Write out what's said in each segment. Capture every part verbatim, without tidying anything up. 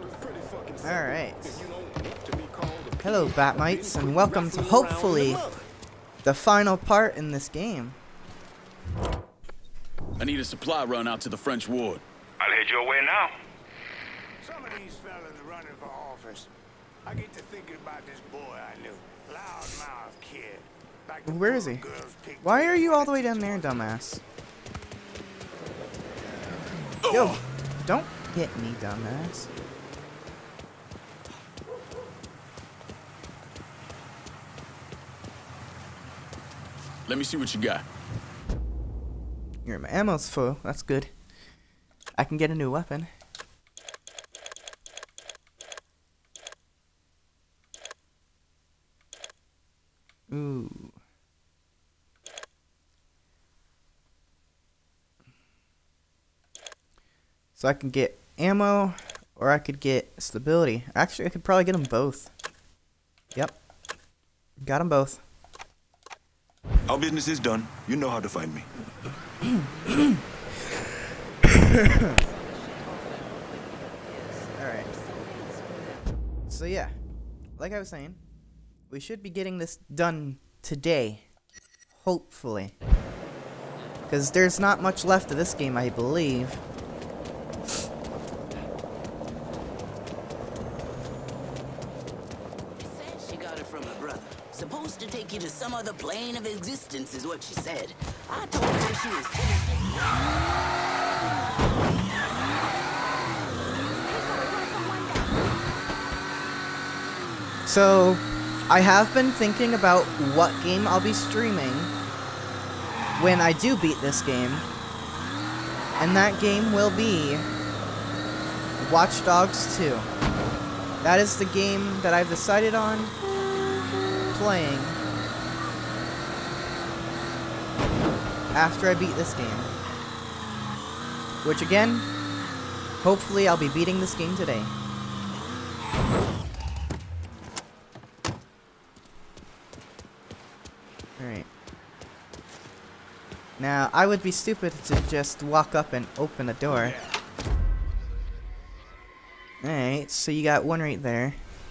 Alright. Hello, Batmites, and welcome to hopefully the final part in this game. I need a supply run out to the French ward. I'll head your way now. Some of these fellas running for office. I get to thinking about this boy I knew. Loudmouth kid. Like the Where is he? Why are you all the way down there, dumbass? Yo, don't hit me, dumbass. Let me see what you got. Your ammo's full. That's good. I can get a new weapon. Ooh. So I can get ammo, or I could get stability. Actually, I could probably get them both. Yep. Got them both. Our business is done. You know how to find me. Alright. So yeah, like I was saying, we should be getting this done today. Hopefully. Because there's not much left of this game, I believe. Supposed to take you to some other plane of existence is what she said. I told her she was finished. So, I have been thinking about what game I'll be streaming when I do beat this game. And that game will be Watch Dogs two. That is the game that I've decided on playing after I beat this game. Which again, hopefully I'll be beating this game today. Alright. Now, I would be stupid to just walk up and open the door. Alright, so you got one right there.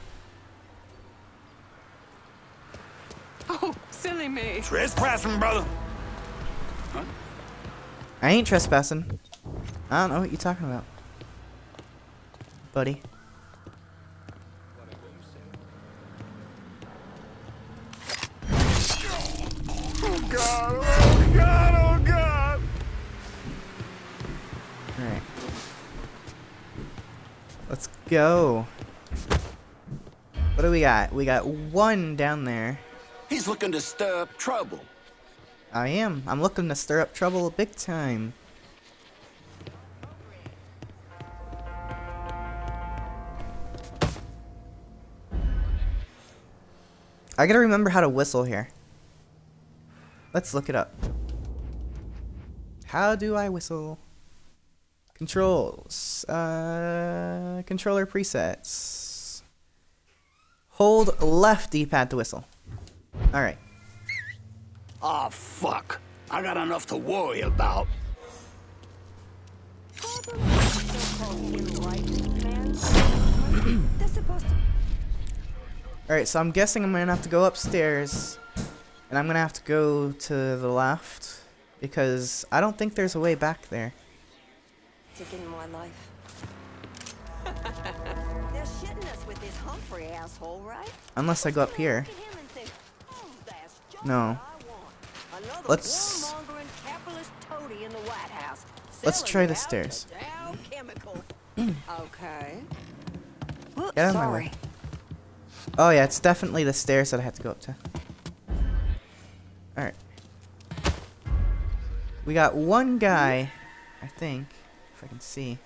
Oh, silly me. Trespassing, brother. Huh? I ain't trespassing. I don't know what you're talking about, buddy. Oh God! Oh God! Oh God! Alright. Let's go. What do we got? We got one down there. He's looking to stir up trouble. I am. I'm looking to stir up trouble big time. I gotta remember how to whistle here. Let's look it up. How do I whistle? Controls. Uh, controller presets. Hold left D-pad to whistle. Alright. Oh, fuck. I got enough to worry about. Alright, so I'm guessing I'm gonna have to go upstairs. And I'm gonna have to go to the left. Because I don't think there's a way back there. Taking my life. They're shitting us with this Humphrey asshole, right? Unless I go up here. No. Let's Let's try the stairs. Okay. Get out of my way. Oh yeah, it's definitely the stairs that I have to go up to. Alright. We got one guy, I think, if I can see.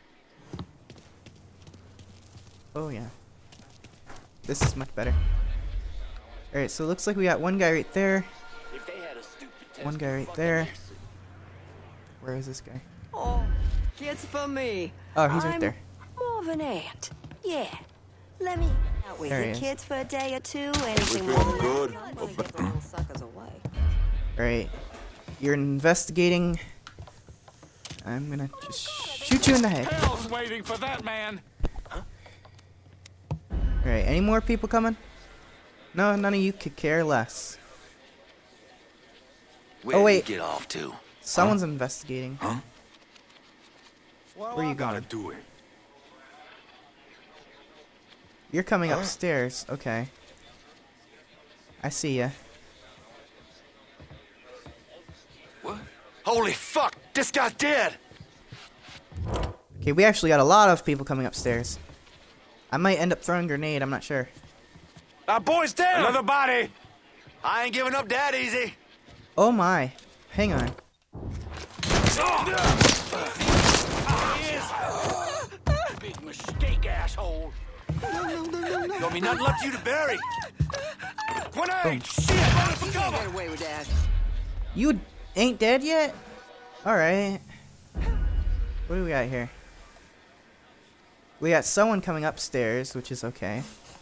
Oh yeah. This is much better. Alright, so it looks like we got one guy right there. One guy right there. Where is this guy? Oh, kids for me. Oh, he's right I'm there. More of an aunt. Yeah. Let me out with There he your is. kids for a day or two. Anything We more feeling than good. that, I'm gonna get the little suckers away. Alright. You're investigating. I'm gonna just shoot you in the head. Hell's waiting for that man. Alright, any more people coming? No, none of you could care less. Where Oh, did wait. he get off to? Someone's investigating. Huh? Well, Where you I gotta going? do it. You're coming upstairs. Okay. I see ya. What? Holy fuck! This guy's dead! Okay, we actually got a lot of people coming upstairs. I might end up throwing a grenade, I'm not sure. Our boy's down! Another body! I ain't giving up that easy! Oh my. Hang on. Big mistake, asshole! Don't be nothing left you to bury! Grenade! Shit! Run for cover! Get away with that. You ain't dead yet? Alright. What do we got here? We got someone coming upstairs, which is okay.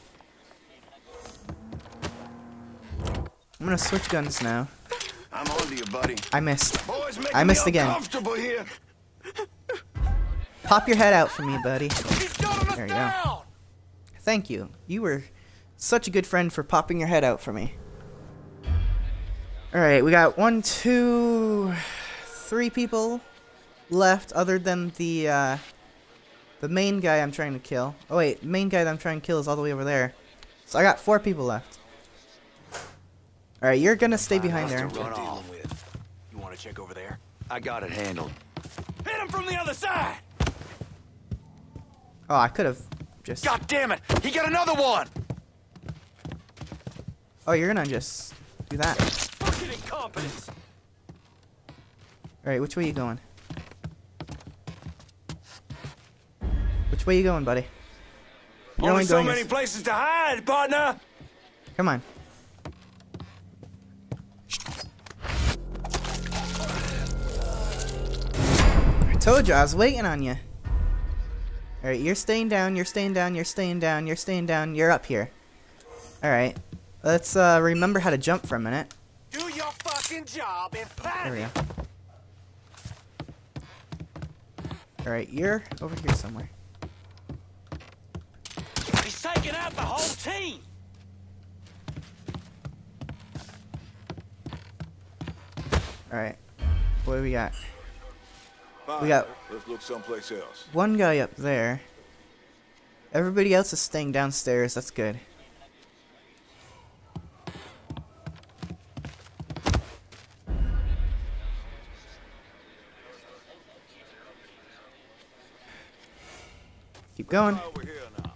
I'm gonna switch guns now. I'm on to you, buddy. I missed. Boys making I missed me again. uncomfortable here. Pop your head out for me, buddy. He's gunning us There you go. down! Thank you. You were such a good friend for popping your head out for me. Alright, we got one, two, three people left other than the, uh, the main guy I'm trying to kill. Oh wait, the main guy that I'm trying to kill is all the way over there. So I got four people left. Alright, you're gonna stay behind there. Run off. You wanna check over there? I got it handled. Hit him from the other side! Oh, I could have just... God damn it! He got another one! Oh, you're gonna just do that. Fucking incompetence! Alright, which way you going? Which way you going, buddy? You're Only so going many this- places to hide, partner! Come on. I told you, I was waiting on you. Alright, you're staying down, you're staying down, you're staying down, you're staying down, you're up here. Alright. Let's uh, remember how to jump for a minute. Do your fucking job and There we plan go. Alright, you're over here somewhere. He's taking out the whole team! Alright. What do we got? We got Let's look someplace else. one guy up there. Everybody else is staying downstairs. That's good. Keep going. Over here now.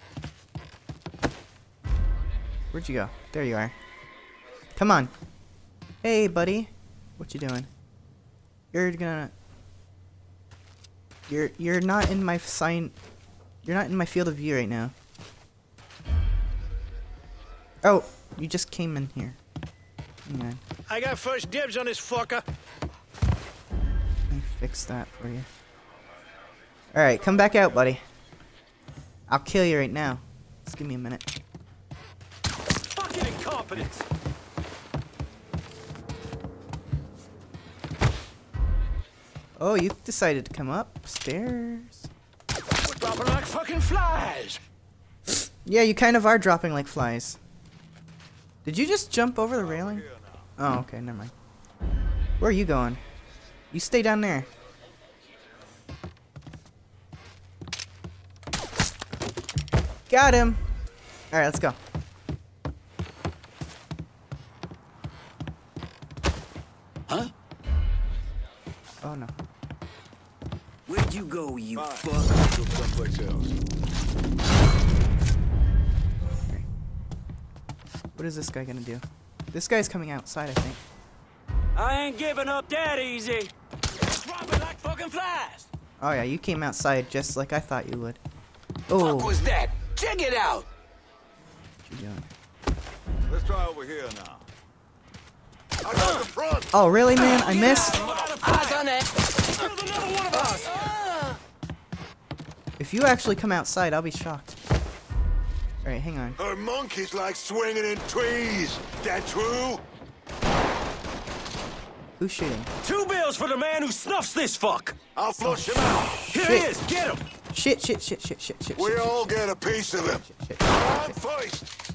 Where'd you go? There you are. Come on. Hey, buddy. What you doing? You're gonna... You're you're not in my sign. You're not in my field of view right now. Oh, you just came in here. Hang on. I got first dibs on this fucker. Let me fix that for you. Alright, come back out, buddy. I'll kill you right now. Just give me a minute. Fucking incompetence! Oh, you decided to come upstairs. We're dropping like fucking flies! Yeah, you kind of are dropping like flies. Did you just jump over the railing? Oh, okay, never mind. Where are you going? You stay down there. Got him. Alright, let's go. Huh? Oh no. Where'd you go, you Fine. fuck? Let's look someplace else. What is this guy gonna do? This guy's coming outside, I think. I ain't giving up that easy! Dropping like fucking flies! Oh yeah, you came outside just like I thought you would. Fuck Oh, was that? Check it out! what you doing? Let's try over here now. I got the front. Oh really, man? I missed. Eyes on that! There's another one of us! If you actually come outside, I'll be shocked. All right, hang on. Her monkeys like swinging in trees. That true? Who's shooting? Two bills for the man who snuffs this fuck! I'll flush him out. Here Shit. he is! Get him! Shit, shit, shit, shit, shit, shit. We shit, all shit, get a piece of him. shit, shit, I'm shit. first.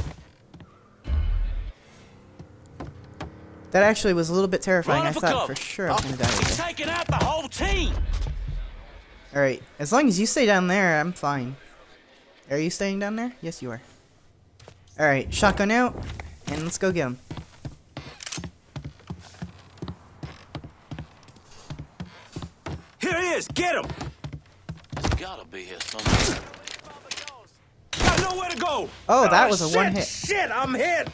That actually was a little bit terrifying. Run I for thought cover. for sure I was gonna die He's there. taking out the whole team. Alright, as long as you stay down there, I'm fine. Are you staying down there? Yes, you are. Alright, shotgun out, and let's go get him. Here he is. Get him. He's gotta be here somewhere. Got nowhere to go. Oh, that Oh, was a shit, one hit. Shit, I'm hit.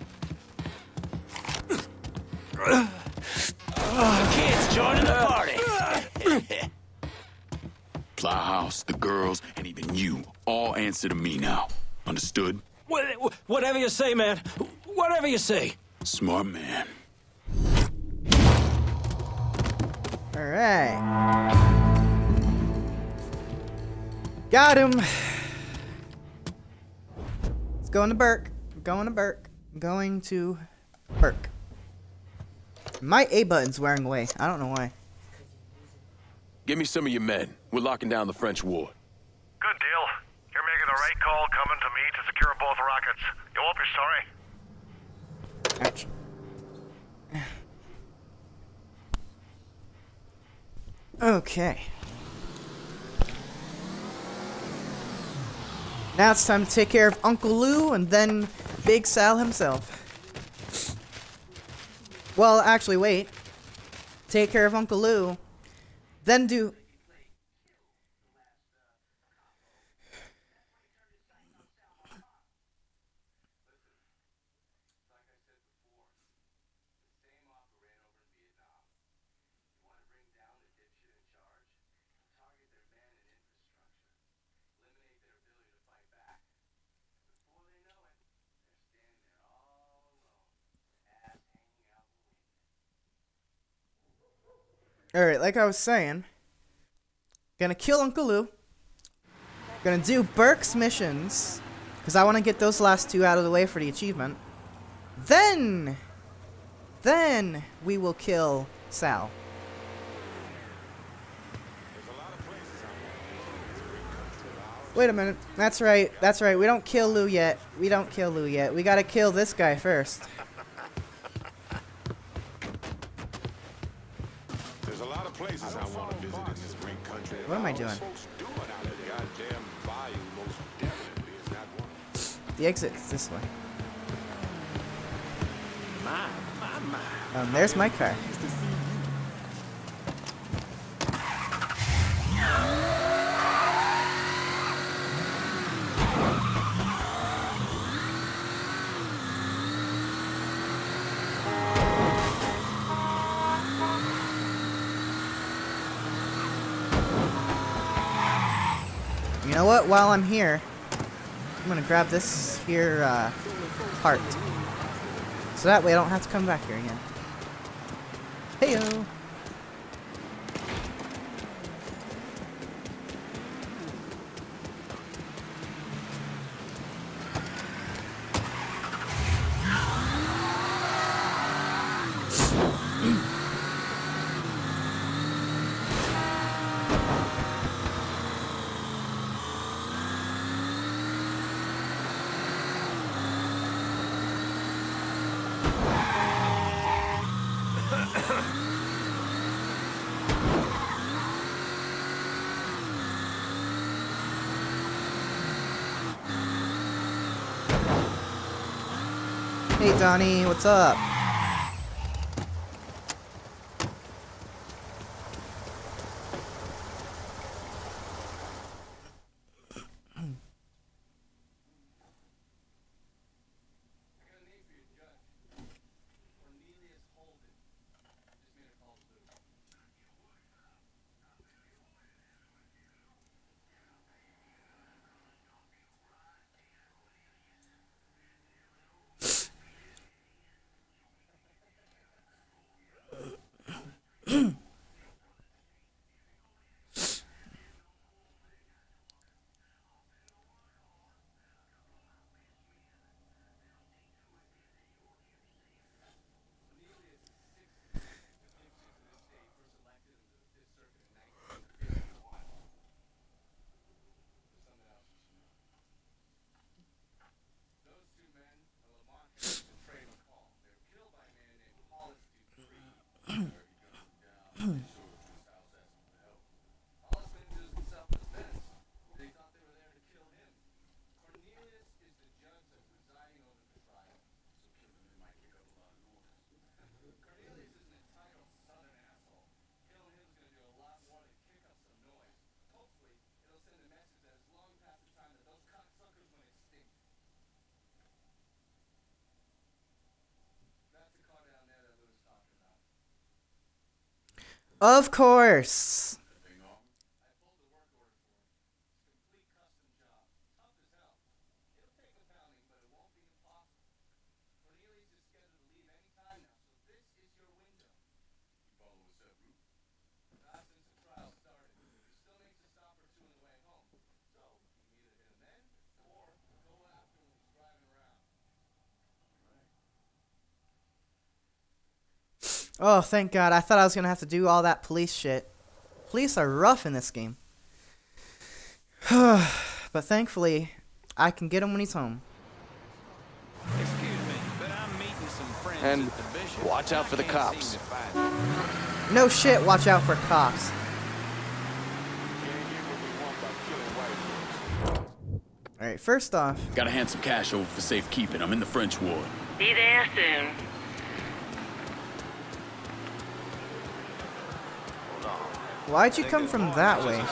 The kids joining the party. Plowhouse, the girls, and even you all answer to me now. Understood? Wha- Whatever you say, man. Whatever you say. Smart man. Alright. Got him. Let's go into Burke. I'm going to Burke. I'm going to Burke. My A button's wearing away. I don't know why. Give me some of your men. We're locking down the French ward. Good deal. You're making the right call coming to me to secure both rockets. You won't be sorry. Ouch. Okay. Now it's time to take care of Uncle Lou and then Big Sal himself. Well, actually, wait. Take care of Uncle Lou. Then do... Alright, like I was saying, gonna kill Uncle Lou, gonna do Burke's missions, because I want to get those last two out of the way for the achievement. Then, then we will kill Sal. Wait a minute, that's right, that's right, we don't kill Lou yet, we don't kill Lou yet, we gotta kill this guy first. Places I want to visit in this great country. What am I doing? Goddamn bayou most definitely is that one. The exit's this way. My, my, my. Um, there's my car. You know what? While I'm here, I'm gonna grab this here uh, part, so that way I don't have to come back here again. Heyo. Hey Donnie, what's up? Of course. Oh, thank God. I thought I was going to have to do all that police shit. Police are rough in this game. But thankfully, I can get him when he's home. Excuse me, but I'm meeting some friends And at the Bishop. watch out for the I can't cops. seem to find No shit, watch out for cops. Alright, first off... Gotta hand some cash over for safekeeping. I'm in the French ward. Be there soon. Why'd you come from that way?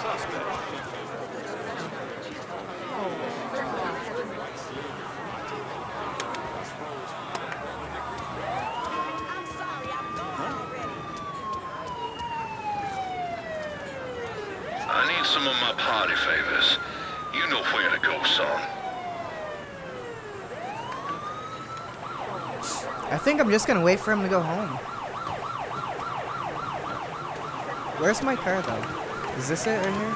I need some of my party favors. You know where to go, son. I think I'm just gonna wait for him to go home. Where's my car, though? Is this it right here?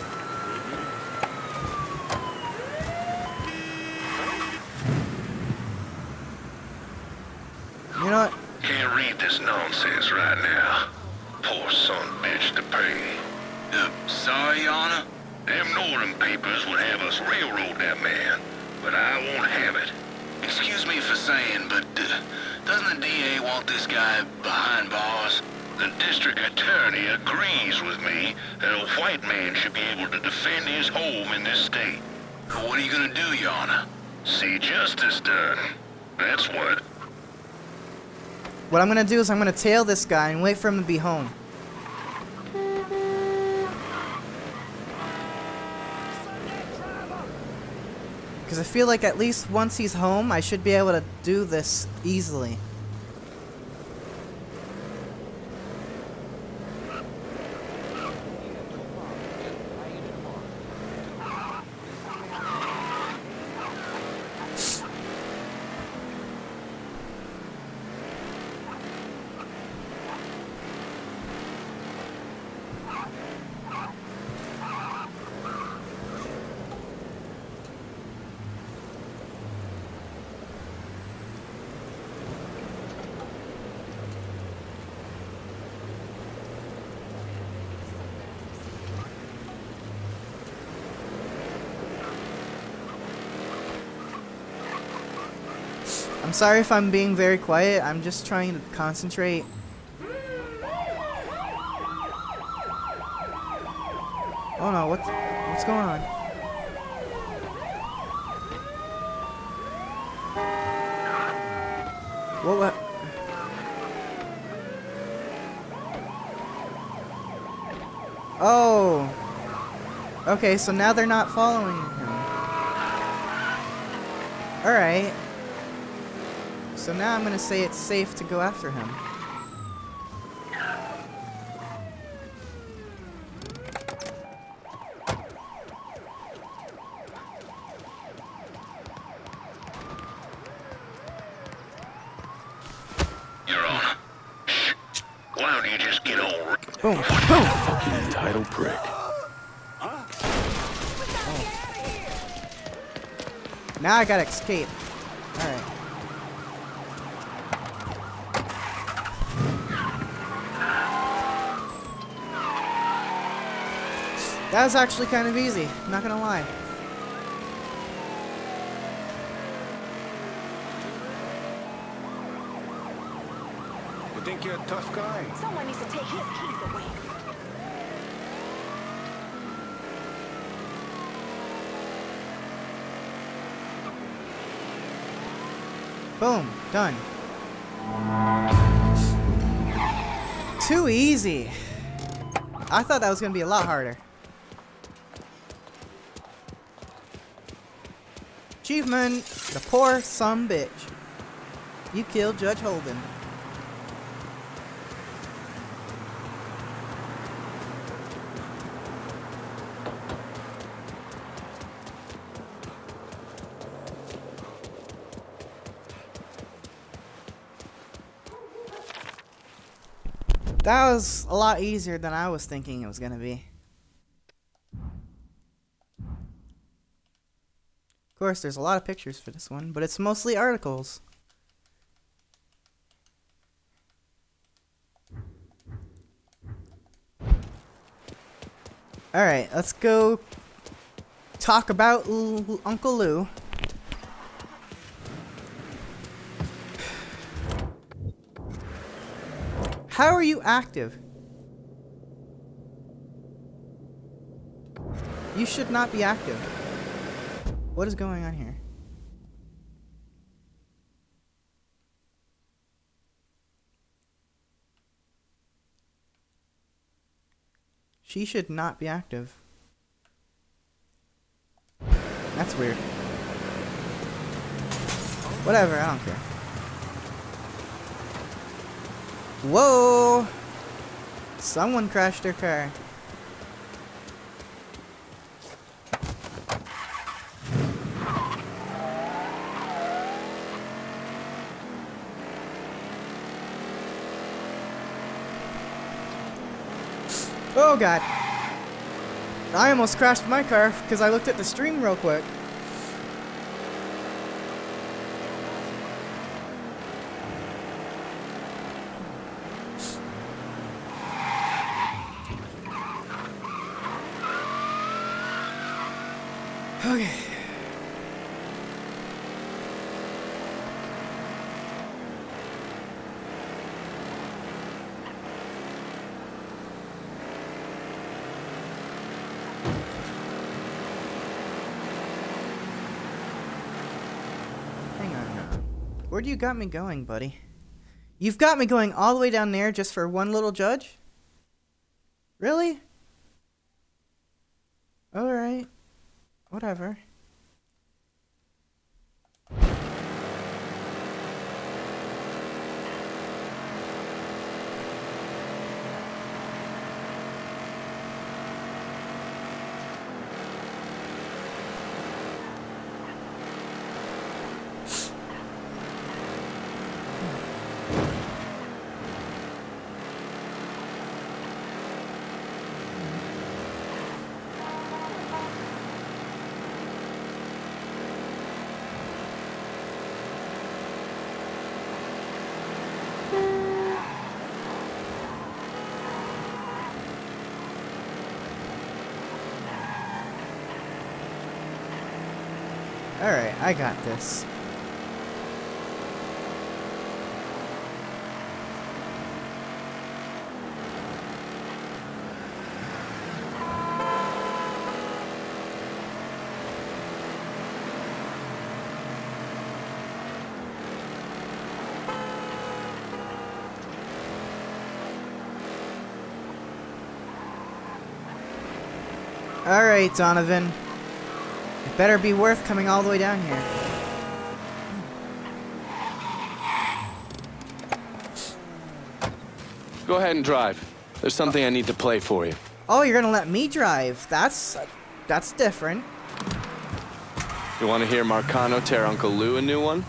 You know what? Can't read this nonsense right now. Poor son bitch to pay. Uh, sorry, Your Honor? Them northern papers would have us railroad that man, but I won't have it. Excuse me for saying, but uh, doesn't the D A want this guy behind bars? The district attorney agrees with me that a white man should be able to defend his home in this state. But what are you gonna do, Your Honor? See justice done. That's what. What I'm gonna do is I'm gonna tail this guy and wait for him to be home. Because I feel like at least once he's home, I should be able to do this easily. I'm sorry if I'm being very quiet. I'm just trying to concentrate. Oh no, what's what's going on? What what? Oh. Okay, so now they're not following him. All right. So now I'm gonna say it's safe to go after him. Your Honor. Why don't you just get on? Boom, boom. Fucking entitled prick. Now I gotta escape. All right. That was actually kind of easy, I'm not gonna lie. You think you're a tough guy? Someone needs to take his keys away. Boom, done. Too easy. I thought that was gonna be a lot harder. Achievement, the poor son bitch. You killed Judge Holden. That was a lot easier than I was thinking it was gonna be. Of course, there's a lot of pictures for this one, but it's mostly articles. Alright, let's go talk about L Uncle Lou. How are you active? You should not be active. What is going on here? She should not be active. That's weird. Whatever, I don't care. Whoa! Someone crashed their car. Oh god. I almost crashed my car because I looked at the stream real quick. Okay. Hang on now. Where do you got me going, buddy? You've got me going all the way down there just for one little judge? Really? Alright. Whatever. Alright, I got this. Alright, Donovan. It better be worth coming all the way down here. Go ahead and drive. There's something I need to play for you. Oh, you're gonna let me drive. That's... that's different. You want to hear Marcano tear Uncle Lou a new one?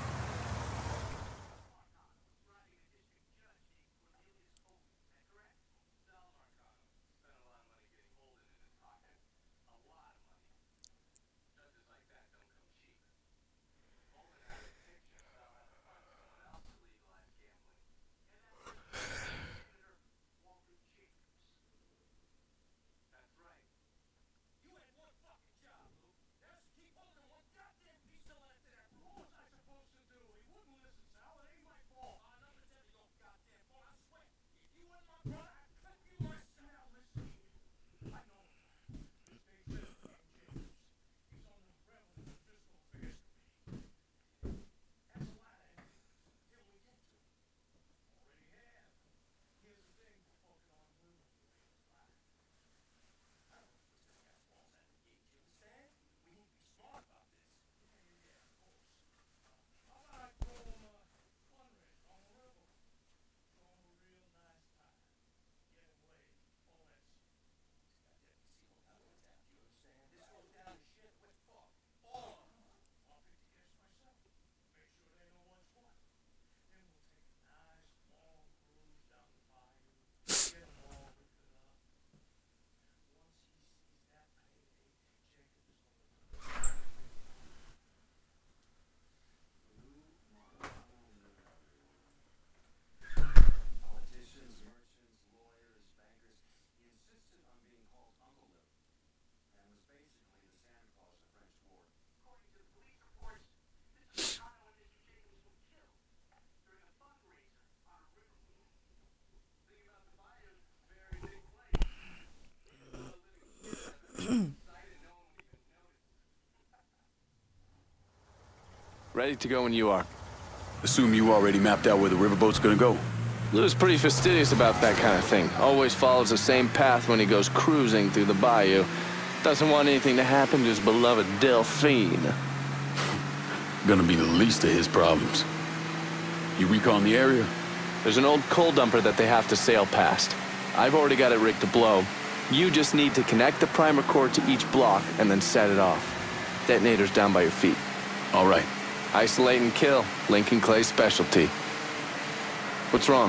Ready to go when you are. Assume you already mapped out where the riverboat's gonna go. Lou's pretty fastidious about that kind of thing. Always follows the same path when he goes cruising through the bayou. Doesn't want anything to happen to his beloved Delphine. Gonna be the least of his problems. You recon the area? There's an old coal dumper that they have to sail past. I've already got it rigged to blow. You just need to connect the primer cord to each block and then set it off. Detonator's down by your feet. All right. Isolate and kill. Lincoln Clay's specialty. What's wrong?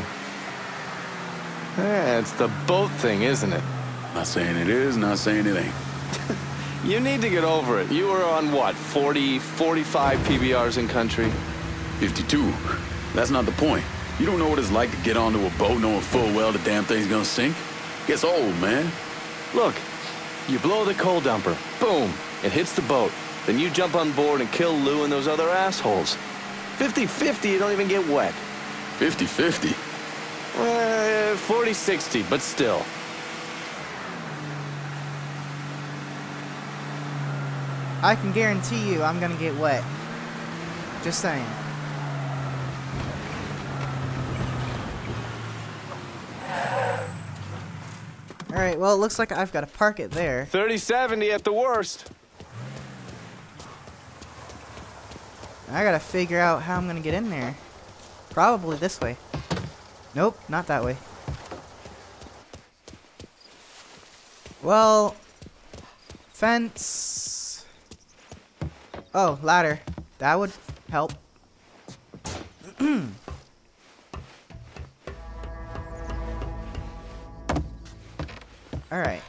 Eh, it's the boat thing, isn't it? Not saying it is, not saying it ain't. You need to get over it. You were on what, forty, forty-five P B Rs in country? fifty-two. That's not the point. You don't know what it's like to get onto a boat knowing full well the damn thing's gonna sink. Gets old, man. Look, you blow the coal dumper. Boom. It hits the boat. Then you jump on board and kill Lou and those other assholes. fifty fifty, you don't even get wet. fifty fifty? Uh, forty sixty, but still. I can guarantee you I'm gonna get wet. Just saying. Alright, well, it looks like I've got to park it there. thirty seventy at the worst. I gotta figure out how I'm gonna get in there. Probably this way. Nope, not that way. Well, fence. Oh, ladder. That would help. Alright.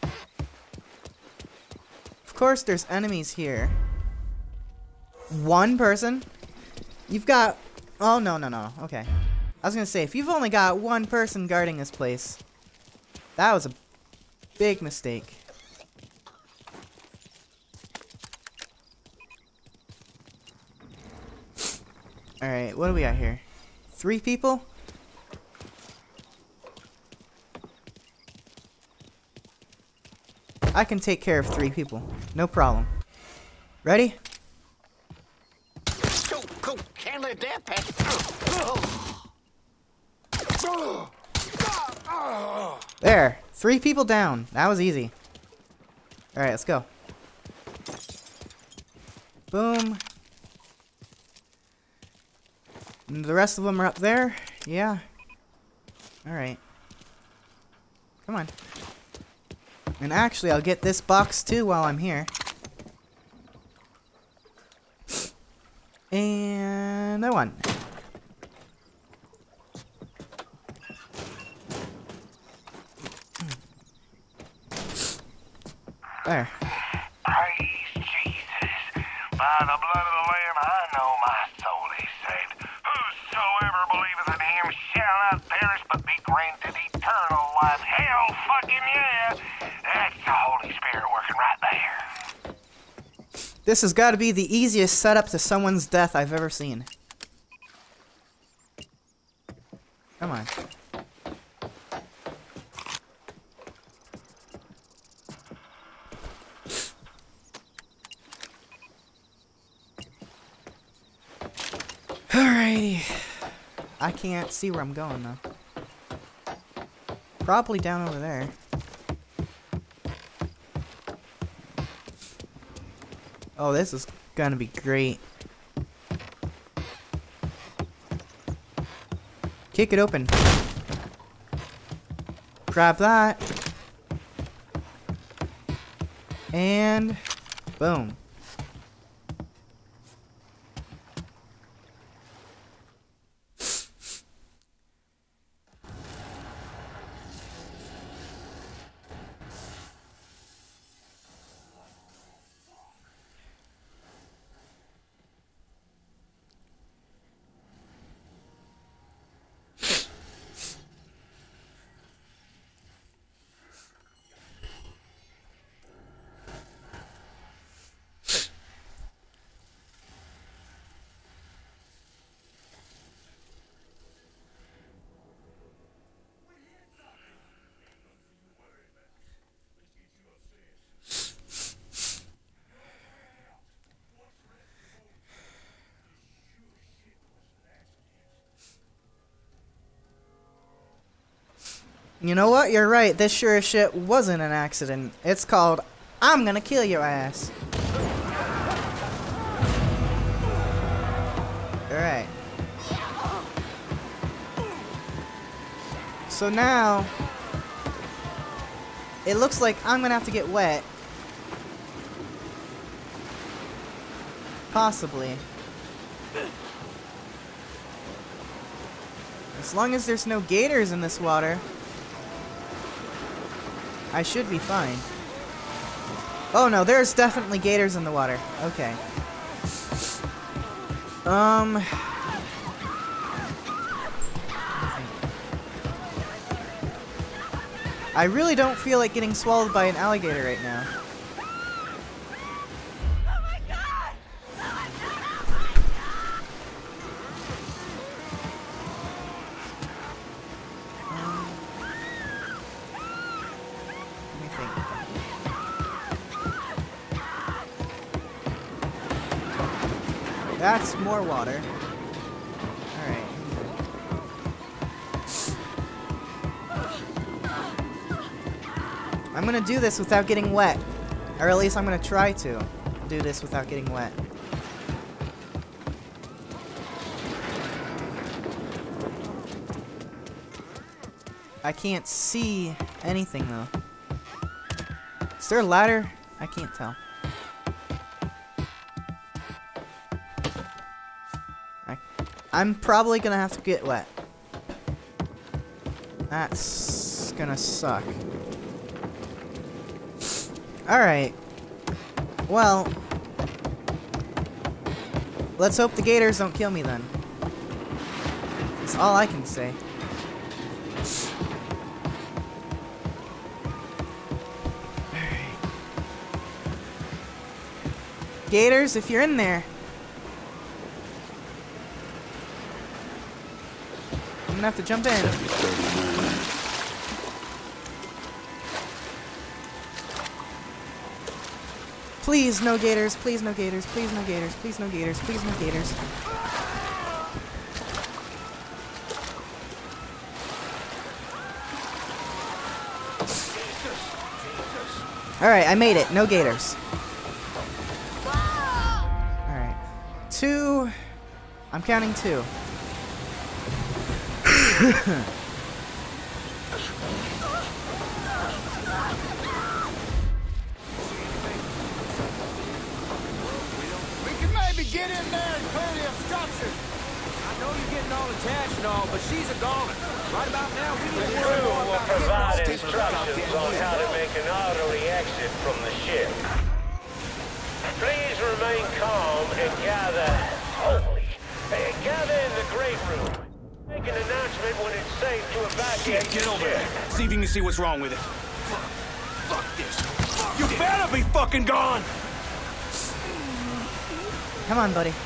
Of course, there's enemies here. One person? You've got... Oh, no, no, no. Okay. I was gonna say, if you've only got one person guarding this place, that was a big mistake. Alright, what do we got here? Three people? I can take care of three people. No problem. Ready? Go, go, can't let that pass. There. Three people down. That was easy. Alright, let's go. Boom. And the rest of them are up there? Yeah. Alright. Come on. And actually, I'll get this box too while I'm here. And I won. There. Praise Jesus. By the blood of the Lamb, I know my soul, he said. Whosoever believeth in him shall not perish, but be granted eternal life. Hell fucking yeah! That's the Holy Spirit working right there. This has got to be the easiest setup to someone's death I've ever seen. Come on. Alrighty. I can't see where I'm going though. Probably down over there. Oh, this is gonna be great. Kick it open. Grab that. And boom. You know what? You're right. This sure as shit wasn't an accident. It's called, I'm gonna kill your ass. Alright. So now, it looks like I'm gonna have to get wet. Possibly. As long as there's no gators in this water, I should be fine. Oh no, there's definitely gators in the water. Okay. Um... I really don't feel like getting swallowed by an alligator right now. That's more water. Alright. I'm gonna do this without getting wet. Or at least I'm gonna try to do this without getting wet. I can't see anything though. Is there a ladder? I can't tell. I'm probably gonna have to get wet. That's gonna suck. Alright. Well, let's hope the gators don't kill me then. That's all I can say. Alright. Gators, if you're in there, I'm gonna have to jump in. Please, no gators. Please, no gators. Please, no gators. Please, no gators. Please, no gators. Alright, I made it. No gators. Alright. Two. I'm counting two. We can maybe get in there and clear the obstruction. I know you're getting all attached and all, but she's a goner. Right about now, we need to worry more about will provide instructions on how to make an orderly exit from the ship. Please remain calm and gather. Holy, uh, gather in the great room. Make an announcement when it's safe to evacuate. Shit, get over there. See if you can see what's wrong with it. Fuck. Fuck this. Fuck you it. Better be fucking gone! Come on, buddy.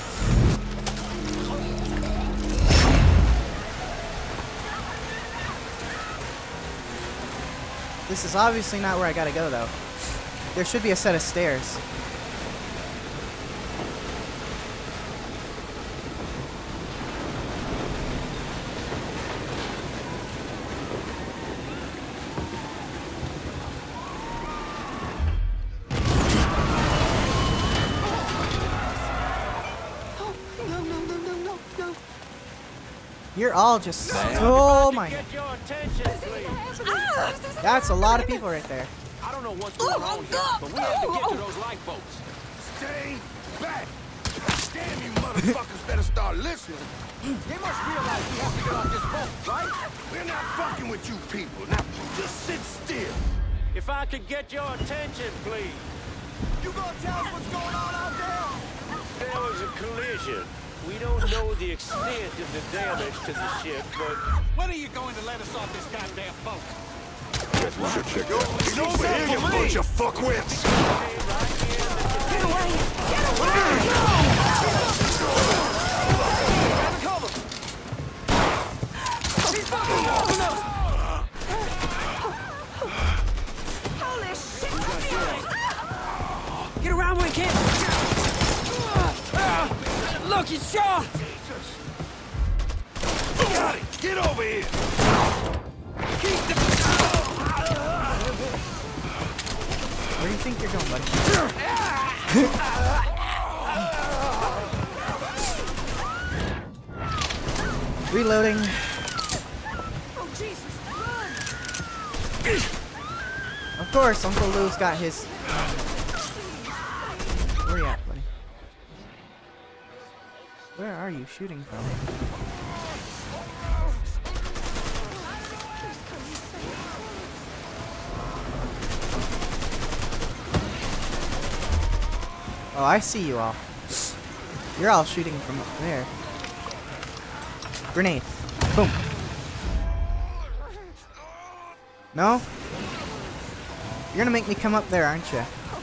This is obviously not where I gotta go, though. There should be a set of stairs. You're all just... Oh my... That's a lot of people right there. I don't know what's going on here, but we have to get to those lifeboats. Stay back! Damn, you motherfuckers better start listening. They must realize we have to get off this boat, right? We're not fucking with you people. Now, just sit still. If I could get your attention, please. You gonna tell us what's going on out there? There was a collision. We don't know the extent of the damage to the ship, but... When are you going to let us off this goddamn boat? We should check out. It's over here, you bunch of fuckwits! Get away! Get away! Grab cover! He's fucking moving us! Holy shit! Get around when you can! Look, he's shot! Got it! Get over here! Where do you think you're going, buddy? Reloading. Oh, Jesus, run! Of course, Uncle Lou's got his... Where you at, buddy? Where are you shooting from? Oh, I see you all. You're all shooting from up there. Grenade. Boom. No? You're gonna make me come up there, aren't you?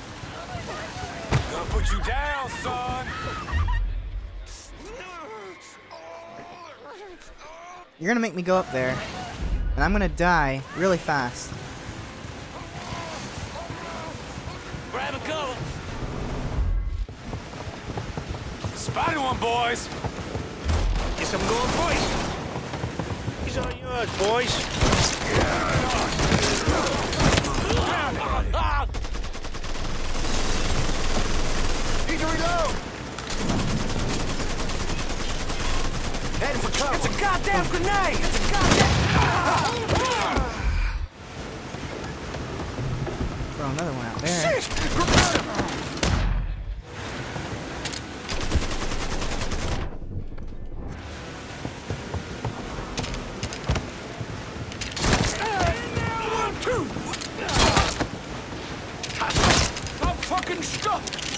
Gonna put you down, son. You're gonna make me go up there. And I'm gonna die really fast. Grab a cover. Spotted one, boys. Guess I'm going first. He's all yours, boys. Need to reload. Heading for cover. It's a goddamn grenade. It's a goddamn. Throw another one out there. Shit! I'm fucking stuck.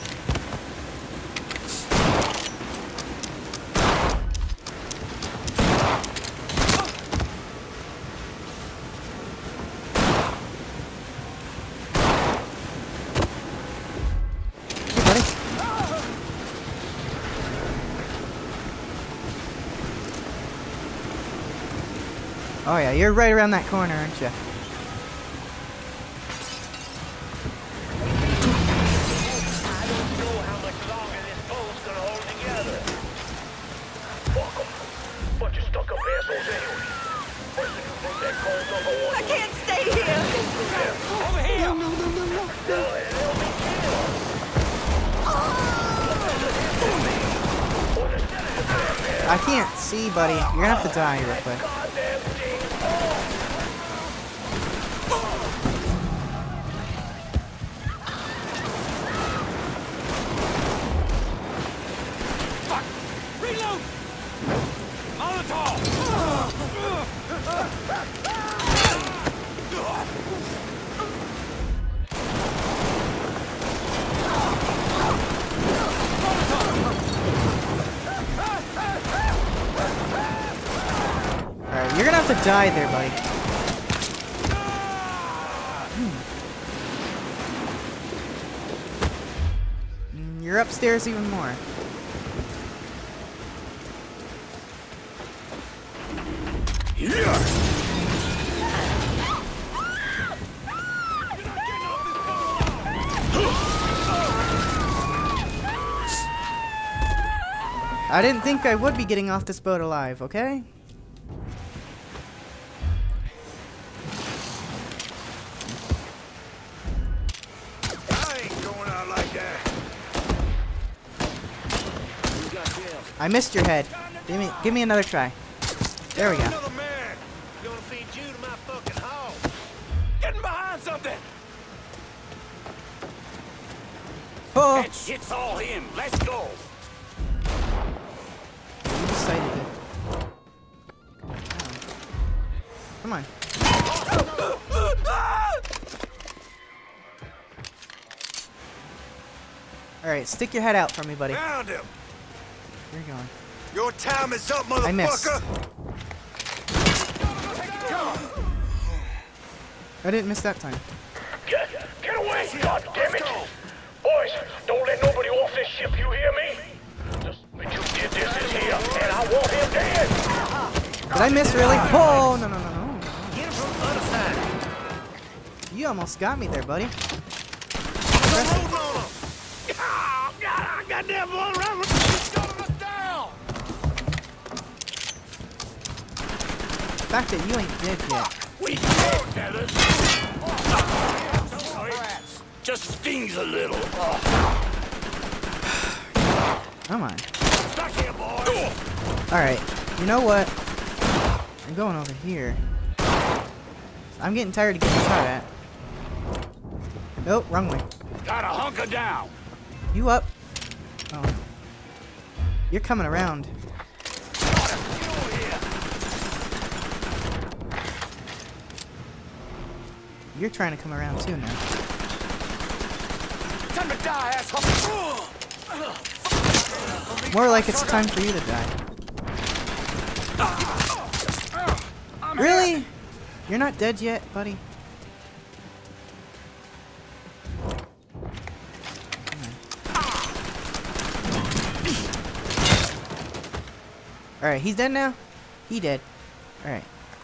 Oh yeah, you're right around that corner, aren't you? I can't stay here. Over here. No, no, no, no, no. I can't see, buddy. You're gonna have to die real quick. Fuck. Reload. Molotov. Alright, you're gonna have to die there, buddy. Mm, You're upstairs even more. I didn't think I would be getting off this boat alive, okay? I ain't going out like that. I missed your head. Give me, give me another try. There we go. Another man. Gonna feed you to my fucking hog. Getting behind something. Oh! That shit's all him. Let's go. You decided to. Come on. Alright, stick your head out for me, buddy. Found him. Where you going? Your time is up, motherfucker. I missed. I didn't miss that time. Get, get away, God damn it! Boys, don't let nobody off this ship, you hear me? Just when you did this is here, and I want him dead! Did I miss really? Oh, no, no, no, no. Get him from the other side. You almost got me there, buddy. Hold on him. Oh, God, I got that boy around. He's gunning us down. The fact that you ain't dead yet. We dead, fellas. Just stings a little. Come on. Back here, boys. Alright, you know what? I'm going over here. I'm getting tired of getting shot at. Nope, wrong way. Gotta hunker down. You up? Oh. You're coming around. You're trying to come around too now. Time to die, asshole. More like it's time for you to die. Really? You're not dead yet, buddy? Alright, he's dead now? He dead. Alright.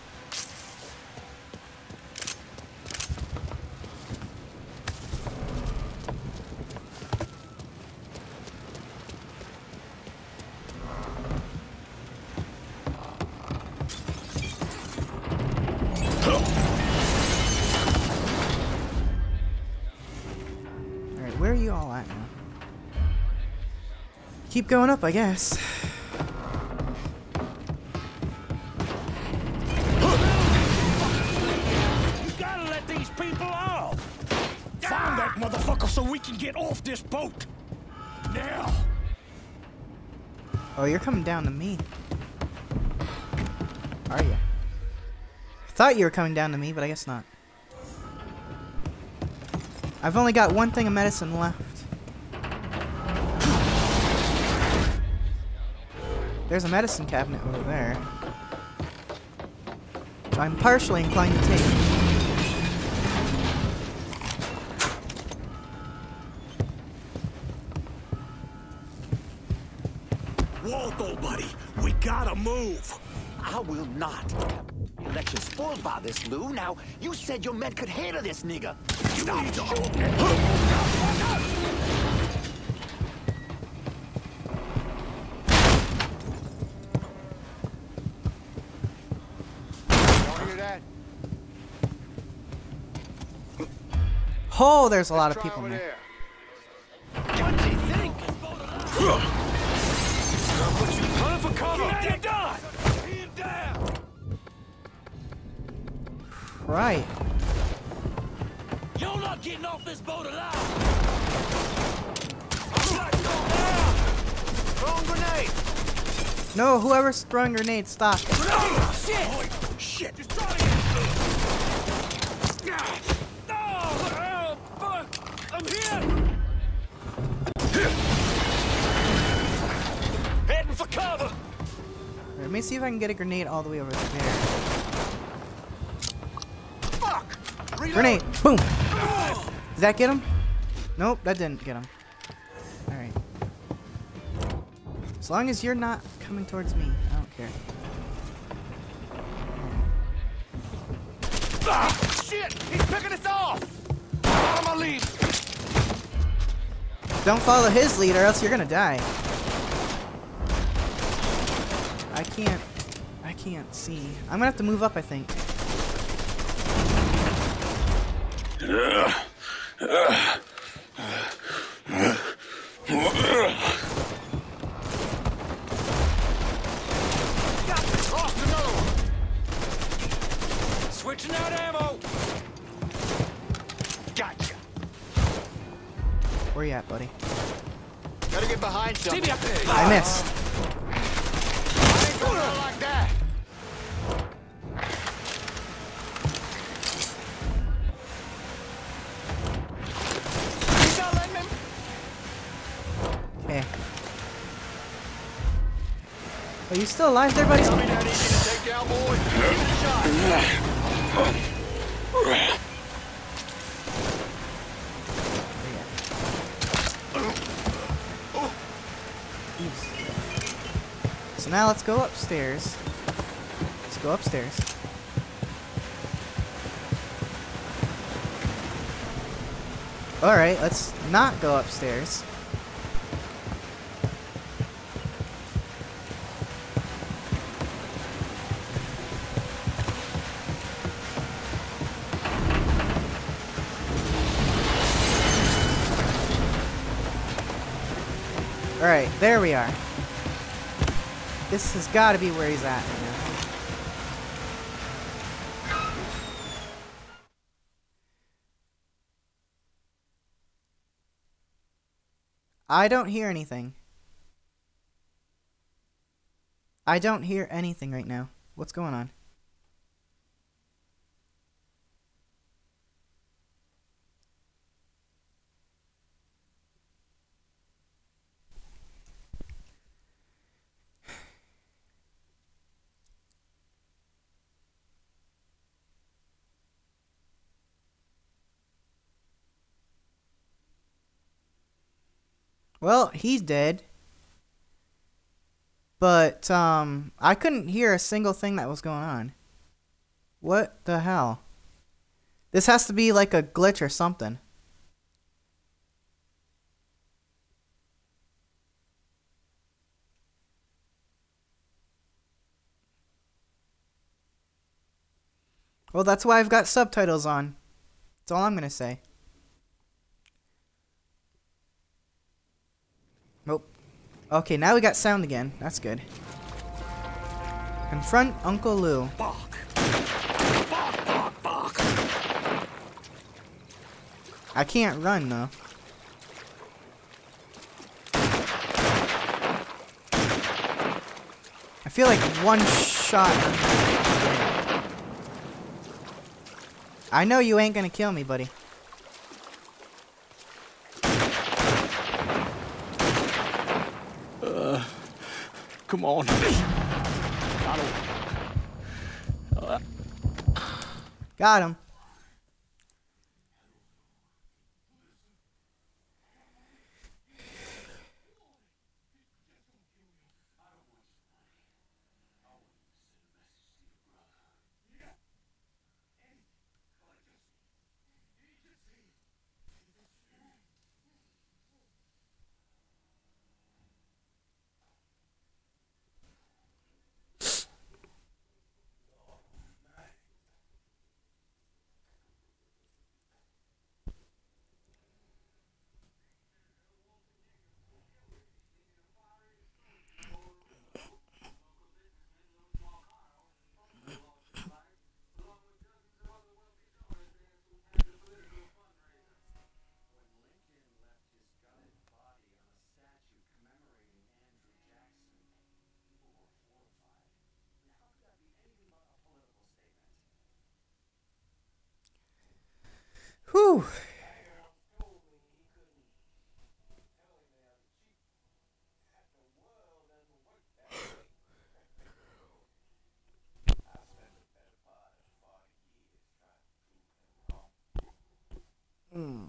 Alright, where are you all at now? Keep going up, I guess. Motherfucker, so we can get off this boat. Now. Oh, you're coming down to me. Are you? I thought you were coming down to me, but I guess not. I've only got one thing of medicine left. There's a medicine cabinet over there. So I'm partially inclined to take it. Waldo, buddy, we gotta move. I will not. Election spoiled by this, Lou. Now, you said your men could handle this nigga. Stop shooting. Hear that? Oh, there's a lot of people in there. What do you think? Run for cover. You're done. He down. Right. You're not getting off this boat alive. Throwing grenade. No, whoever's throwing grenades, stop. Oh, shit! Shit! Just try to get... No! Oh, fuck! I'm here! Heading for cover! Let me see if I can get a grenade all the way over there. Fuck! Reload. Grenade! Boom! Did that get him? Nope, that didn't get him. Alright. As long as you're not coming towards me, I don't care. Ah, shit! He's picking us off! Follow my lead! Don't follow his lead or else you're gonna die. I can't... I can't see. I'm gonna have to move up, I think. Switching out ammo! Gotcha! Where you at, buddy? Gotta get behind something. I missed. I ain't going out like that! You not letting him? Okay. Are you still alive there, buddy? Tell me that easy to take down, boy. Give it a shot. So now let's go upstairs. Let's go upstairs. Alright, let's not go upstairs. Alright, there we are. This has got to be where he's at right now. I don't hear anything. I don't hear anything right now. What's going on? Well, he's dead. But, um, I couldn't hear a single thing that was going on. What the hell? This has to be like a glitch or something. Well, that's why I've got subtitles on. That's all I'm gonna say. Nope. Okay, now we got sound again. That's good. Confront Uncle Lou. Bark. Bark, bark, bark. I can't run, though. I feel like one shot. I know you ain't gonna kill me, buddy. Uh, come on. I don't... Uh. Got him. Whew. Mm.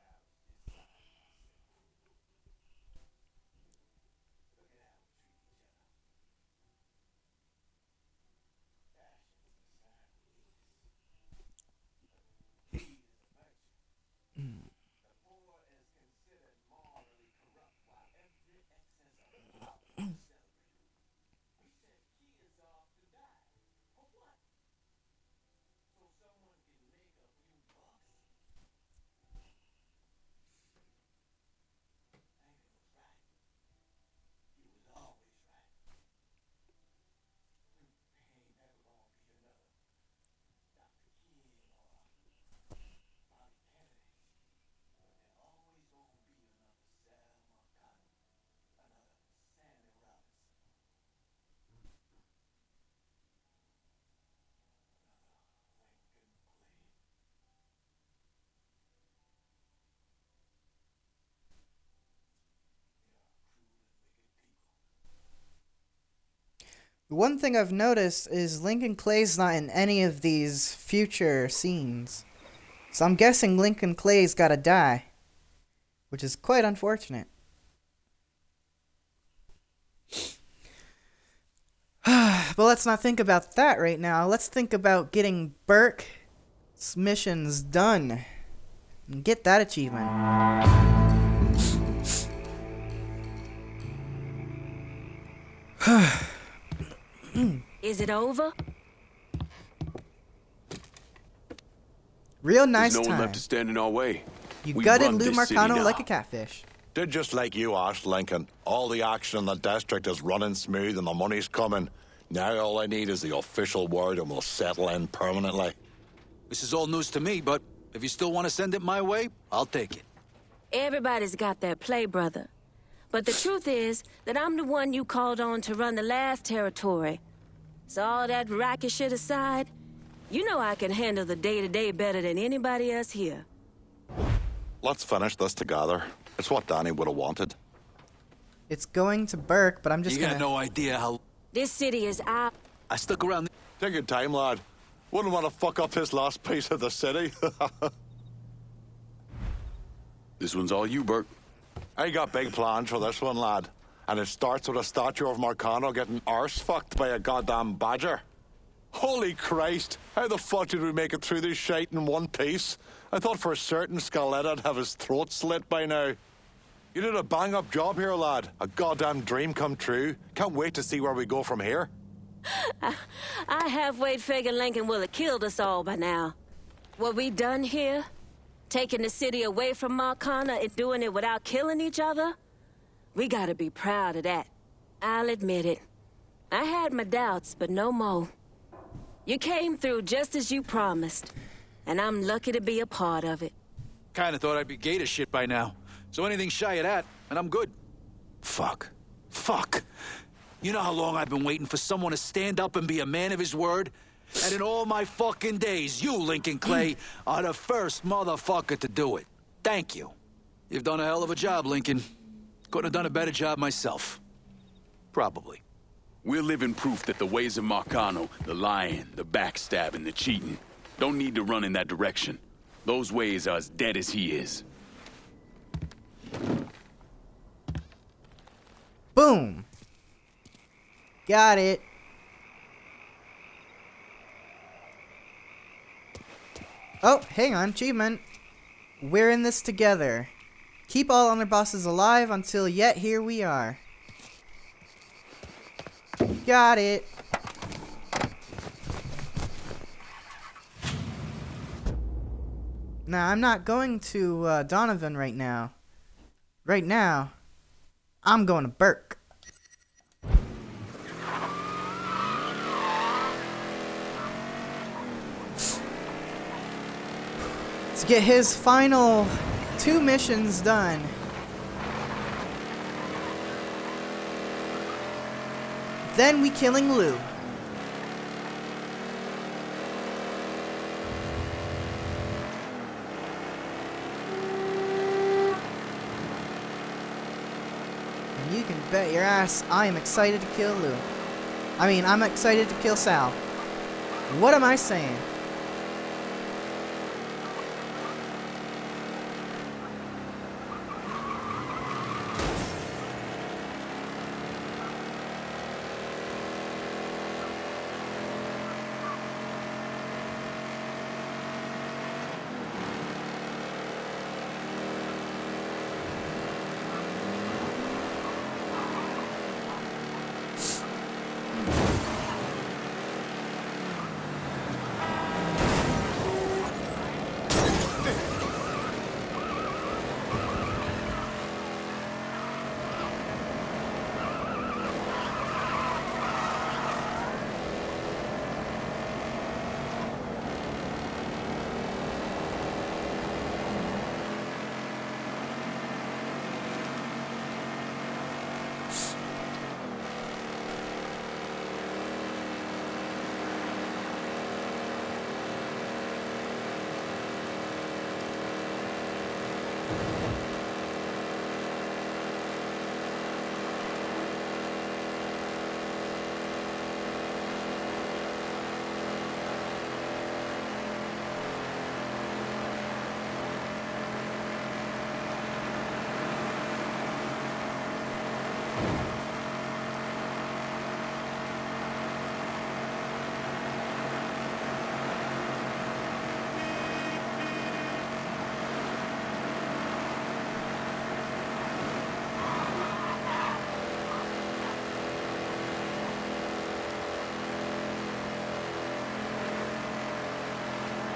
The one thing I've noticed is Lincoln Clay's not in any of these future scenes. So I'm guessing Lincoln Clay's gotta die. Which is quite unfortunate. But let's not think about that right now. Let's think about getting Burke's missions done. And get that achievement. Is it over? Real nice There's no time. one left to stand in our way. You We gutted run Lou this city Marcano now. like a catfish. Did just like you asked, Lincoln. All the action in the district is running smooth and the money's coming. Now all I need is the official word and we'll settle in permanently. This is all news to me, but if you still want to send it my way, I'll take it. Everybody's got their play, brother. But the truth is that I'm the one you called on to run the last territory. So all that racket shit aside, you know I can handle the day-to-day better than anybody else here. Let's finish this together. It's what Danny would have wanted. It's going to Burke, but I'm just you gonna... got no idea how... This city is out. I stuck around... Take your time, lad. Wouldn't want to fuck up this last piece of the city. This one's all you, Burke. I got big plans for this one, lad. And it starts with a statue of Marcano getting arse fucked by a goddamn badger. Holy Christ! How the fuck did we make it through this shite in one piece? I thought for certain Scaleta'd have his throat slit by now. You did a bang-up job here, lad. A goddamn dream come true. Can't wait to see where we go from here. I, I halfway figured Lincoln would have killed us all by now. What we done here, taking the city away from Marcana and doing it without killing each other, we gotta be proud of that. I'll admit it. I had my doubts, but no more. You came through just as you promised, and I'm lucky to be a part of it. Kinda thought I'd be gay to shit by now. So anything shy of that, and I'm good. Fuck. Fuck. You know how long I've been waiting for someone to stand up and be a man of his word? And in all my fucking days, you, Lincoln Clay, are the first motherfucker to do it. Thank you. You've done a hell of a job, Lincoln. Couldn't have done a better job myself. Probably. We're living proof that the ways of Marcano, the lying, the backstabbing, the cheating, don't need to run in that direction. Those ways are as dead as he is. Boom! Got it. Oh, hang on, achievement. We're in this together. Keep all underbosses alive until yet here we are. Got it. Now, I'm not going to uh, Donovan right now. Right now, I'm going to Burke. Let's get his final two missions done. Then we killing Lou. And you can bet your ass I am excited to kill Lou. I mean, I'm excited to kill Sal. What am I saying?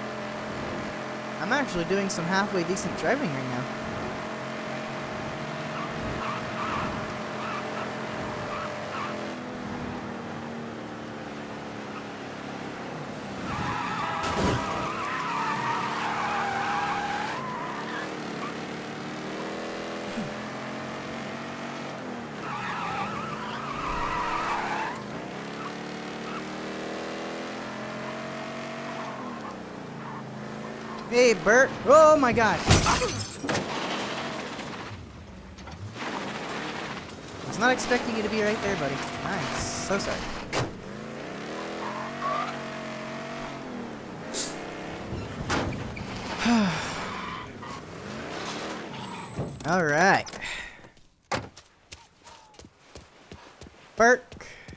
I'm actually doing some halfway decent driving right now. Hey, Bert. Oh my god. I was not expecting you to be right there, buddy. I'm so sorry. All right. Bert.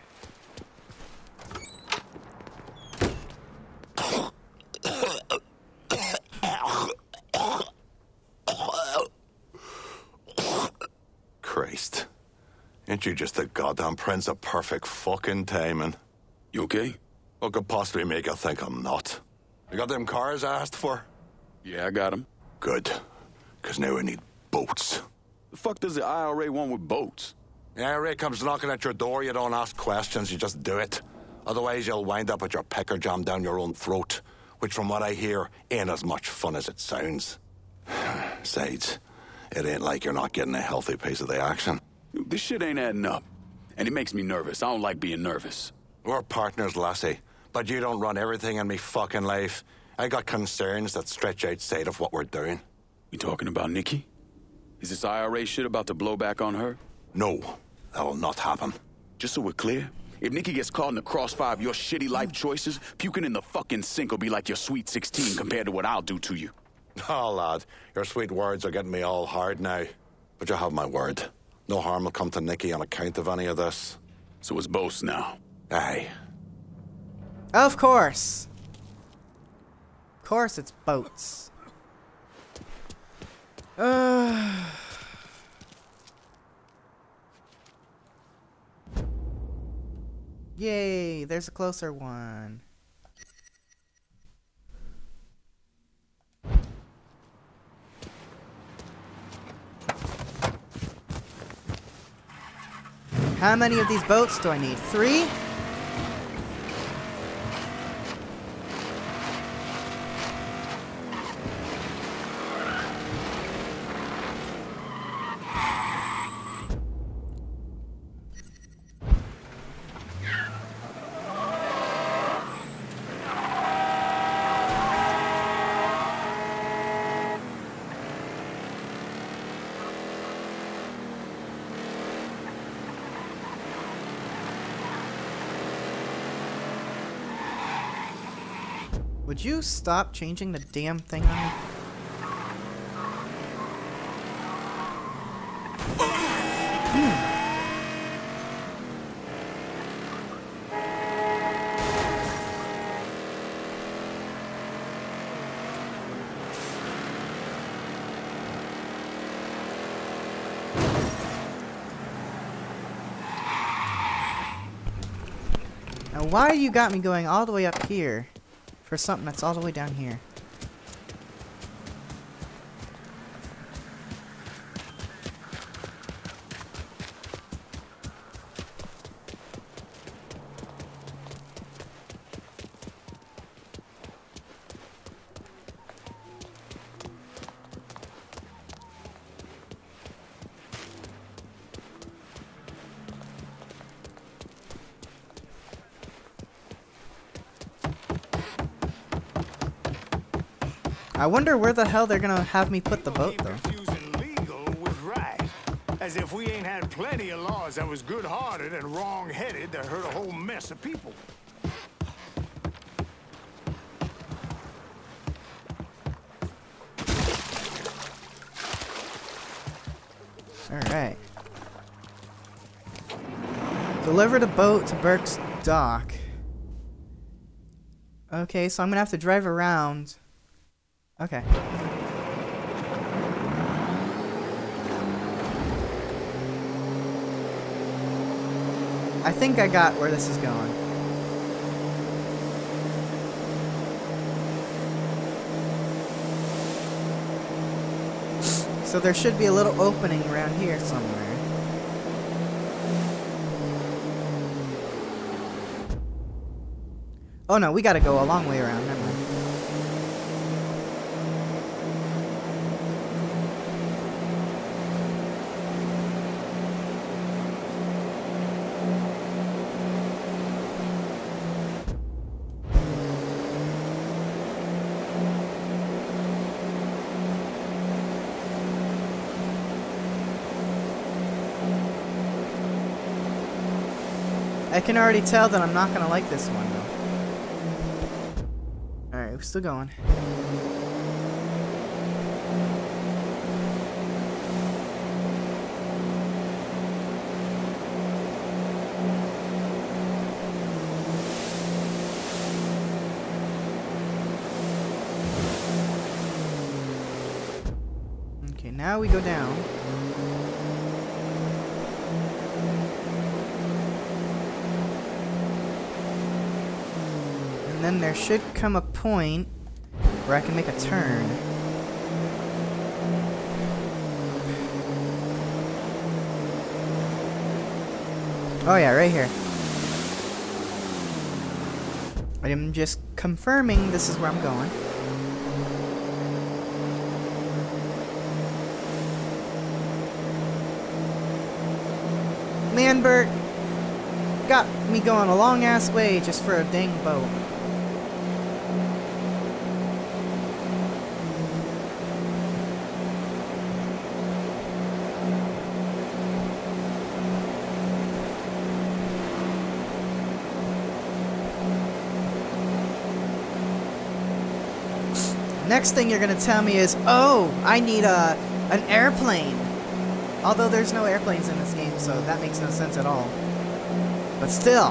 Christ. Ain't you just the goddamn prince of perfect fucking timing? You okay? What could possibly make you think I'm not? You got them cars I asked for? Yeah, I got him. Good. Because now I need boats. The fuck does the I R A want with boats? The I R A comes knocking at your door, you don't ask questions, you just do it. Otherwise you'll wind up with your pecker jammed down your own throat, which from what I hear ain't as much fun as it sounds. Besides, it ain't like you're not getting a healthy piece of the action. This shit ain't adding up. And it makes me nervous. I don't like being nervous. We're partners, lassie. But you don't run everything in me fucking life. I got concerns that stretch outside of what we're doing. You talking about Nikki? Is this I R A shit about to blow back on her? No, that'll not happen. Just so we're clear, if Nikki gets caught in the crossfire of your shitty life choices, puking in the fucking sink will be like your sweet sixteen compared to what I'll do to you. Oh, lad, your sweet words are getting me all hard now. But you have my word. No harm will come to Nikki on account of any of this. So it's both now. Aye. Of course. Of course it's boats. Uh... Yay, there's a closer one. How many of these boats do I need? Three? Would you stop changing the damn thing on me? Now, why you got me going all the way up here for something that's all the way down here? I wonder where the hell they're gonna have me put the boat, though. Confusing legal with right. As if we ain't had plenty of laws that was good-hearted and wrong-headed that hurt a whole mess of people. Alright. Deliver the boat to Burke's dock. Okay, so I'm gonna have to drive around. Okay. I think I got where this is going. So there should be a little opening around here somewhere. Oh no, we gotta go a long way around, never mind. I can already tell that I'm not gonna like this one, though. Alright, we're still going. Okay, now we go down. And then there should come a point where I can make a turn. Oh yeah, right here. I'm just confirming this is where I'm going. Man, Bert got me going a long ass way just for a dang boat. Next thing you're gonna tell me is, oh, I need a an airplane. Although there's no airplanes in this game, so that makes no sense at all. But still,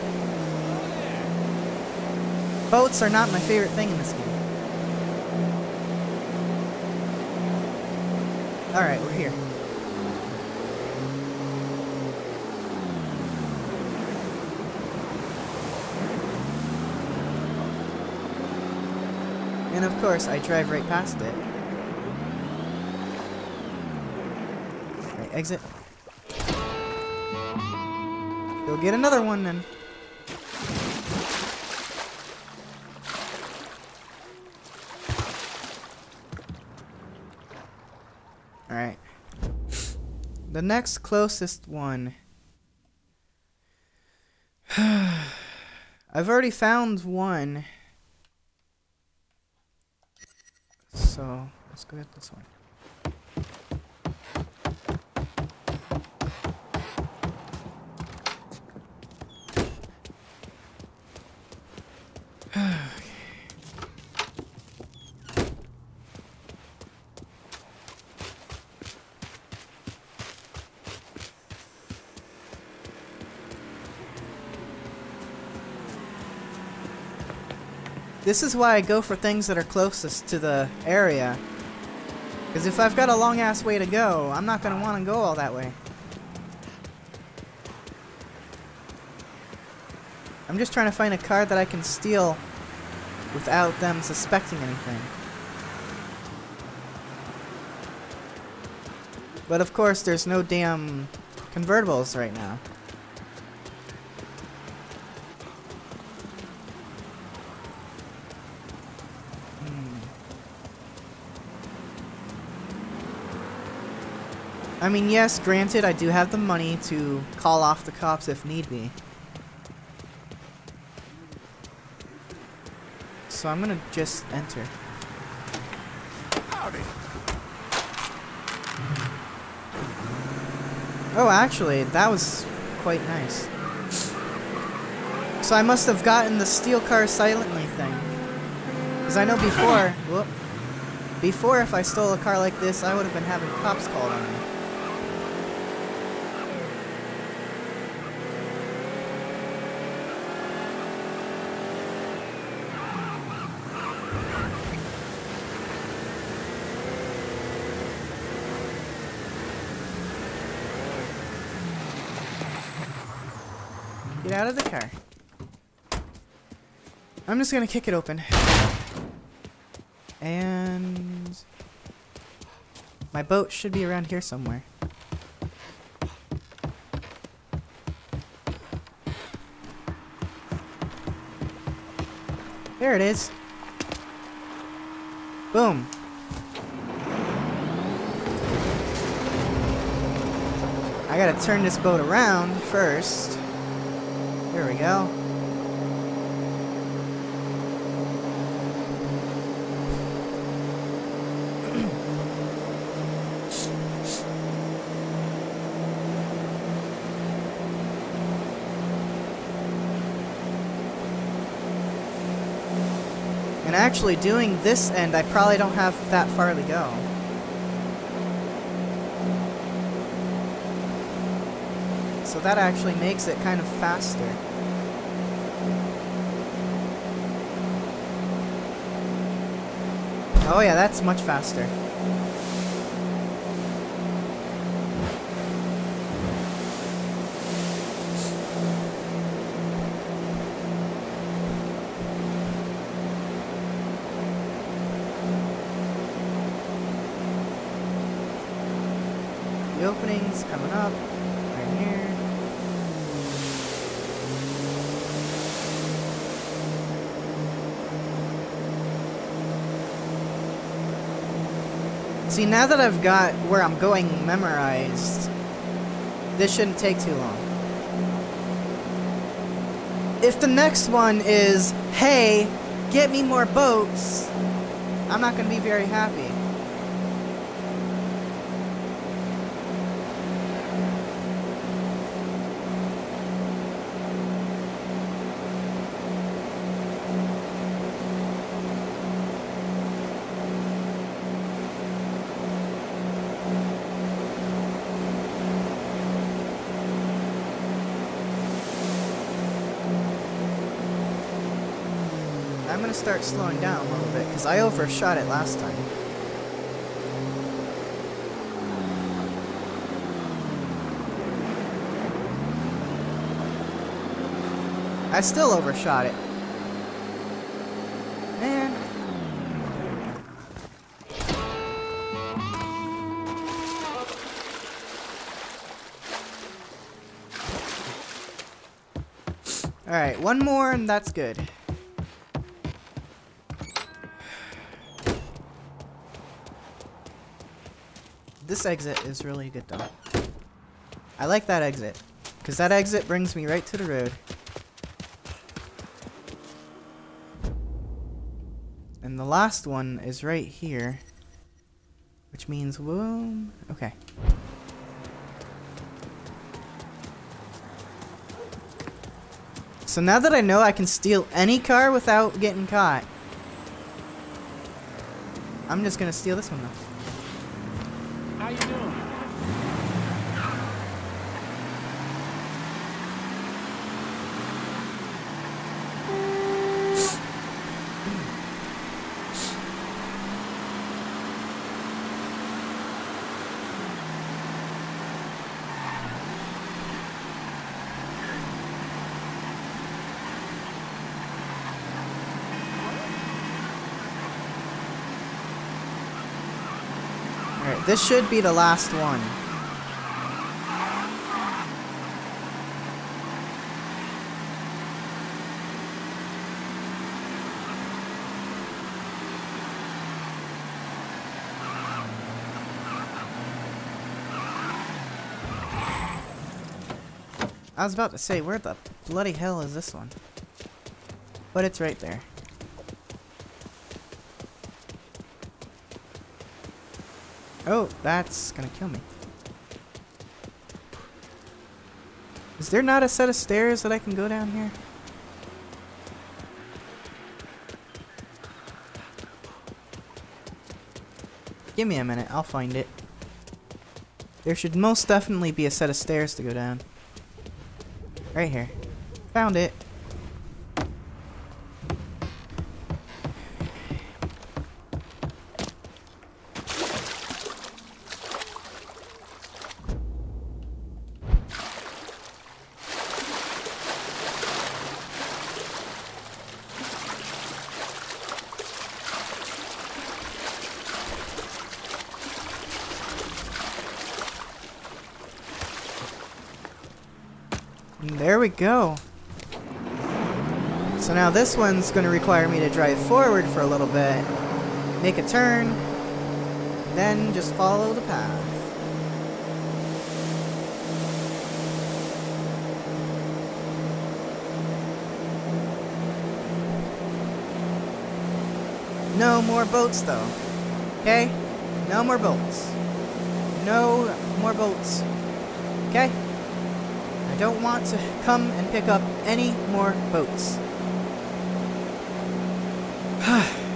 boats are not my favorite thing in this game. Alright, we're here. And of course, I drive right past it. Right, exit. Go get another one then. Alright. The next closest one. I've already found one. So, let's go get this one. This is why I go for things that are closest to the area. Because if I've got a long ass way to go, I'm not going to want to go all that way. I'm just trying to find a car that I can steal without them suspecting anything. But of course, there's no damn convertibles right now. I mean, yes, granted, I do have the money to call off the cops if need be. So I'm gonna just enter. Oh, actually, that was quite nice. So I must have gotten the steal car silently thing. Because I know before, whoop, before if I stole a car like this, I would have been having cops called on me. Get out of the car. I'm just gonna kick it open. And my boat should be around here somewhere. There it is. Boom. I gotta turn this boat around first. There we go. And actually doing this end, I probably don't have that far to go. So that actually makes it kind of faster. Oh yeah, that's much faster. The opening's coming up right here. See, now that I've got where I'm going memorized, this shouldn't take too long. If the next one is, hey, get me more boats, I'm not going to be very happy. I'm gonna start slowing down a little bit because I overshot it last time. I still overshot it. Man. Alright, one more and that's good. This exit is really good though. I like that exit, because that exit brings me right to the road. And the last one is right here, which means, whoa, okay. So now that I know I can steal any car without getting caught, I'm just gonna steal this one though. How you doing? Alright, this should be the last one. I was about to say, where the bloody hell is this one? But it's right there. Oh, that's gonna kill me. Is there not a set of stairs that I can go down here? Give me a minute, I'll find it. There should most definitely be a set of stairs to go down. Right here. Found it. And there we go. So now this one's going to require me to drive forward for a little bit, make a turn, then just follow the path. No more boats though. Okay? No more boats. No more boats. Okay? I don't want to come and pick up any more boats.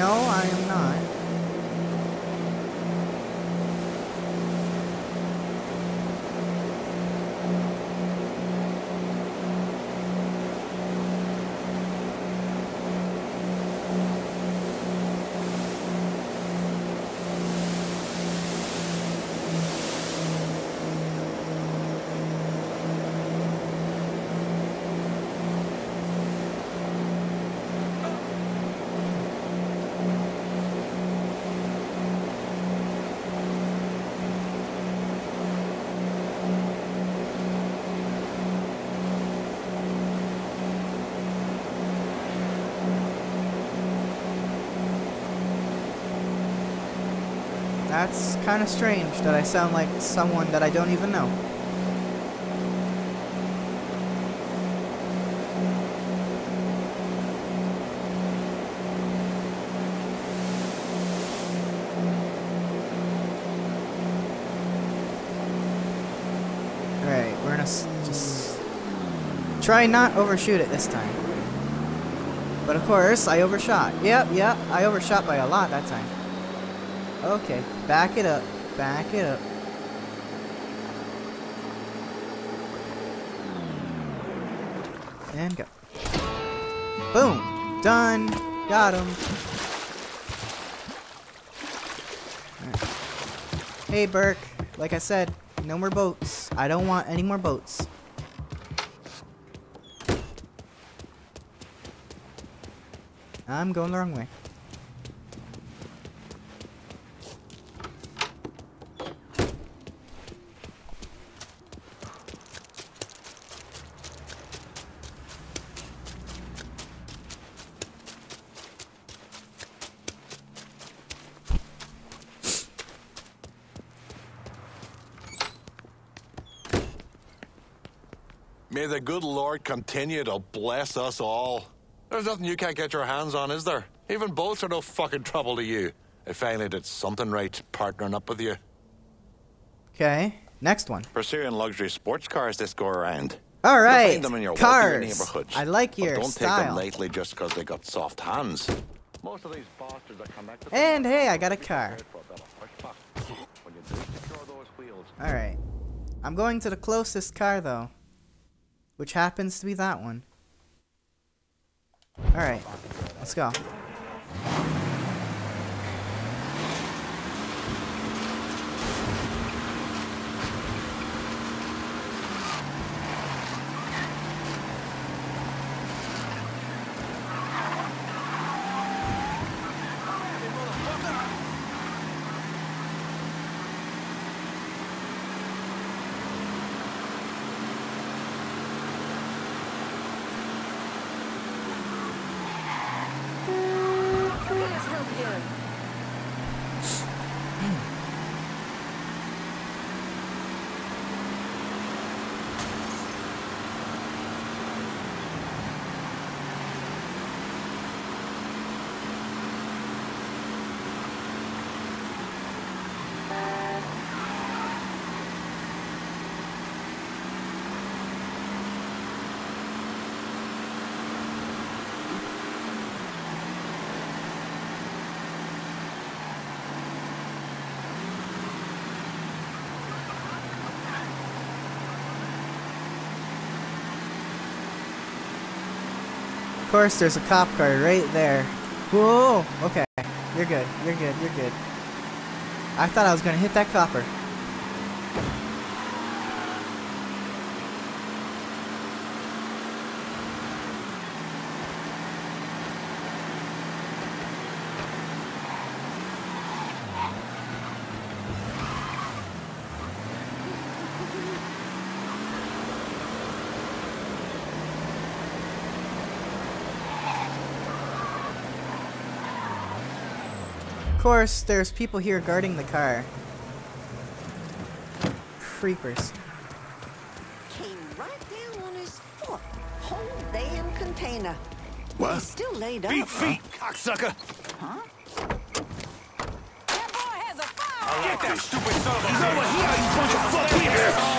No, I am not. That's kind of strange that I sound like someone that I don't even know. Alright, we're gonna s just try not overshoot it this time. But of course, I overshot. Yep, yep, I overshot by a lot that time. Okay, back it up. Back it up. And go. Boom! Done! Got him! Right. Hey, Burke. Like I said, no more boats. I don't want any more boats. I'm going the wrong way. May the good Lord continue to bless us all. There's nothing you can't get your hands on, is there? Even boats are no fucking trouble to you. I finally did something right partnering up with you. Okay, next one. Pursuing luxury sports cars this go around. All right, You'll find them in your cars. neighborhoods. I like your but don't style. take them lightly just because they got soft hands. Most of these bastards are connected. And hey, I got a car. All right, I'm going to the closest car though, which happens to be that one. All right, let's go. Of course, there's a cop car right there. Whoa! Okay, you're good. You're good. You're good. I thought I was gonna hit that copper. Of course, there's people here guarding the car. Creepers. Came right down on his foot. Whole damn container. What? He's still laid up. Beat feet, cocksucker! Huh? That boy has a fire! Get that stupid son of a... He's over here, you bunch of fuck people!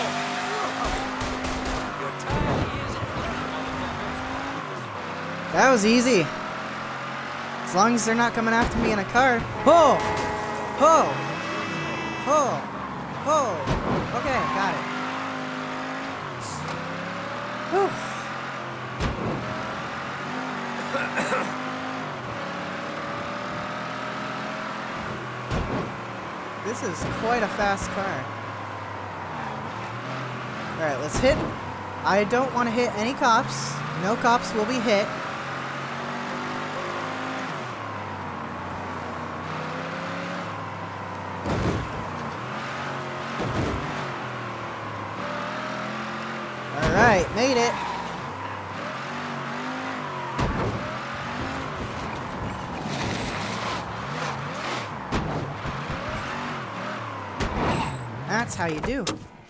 That was easy. As long as they're not coming after me in a car. Oh! Oh! Oh! Oh! Okay, got it. Whew. This is quite a fast car. Alright, let's hit. I don't want to hit any cops. No cops will be hit. Alright, made it. That's how you do.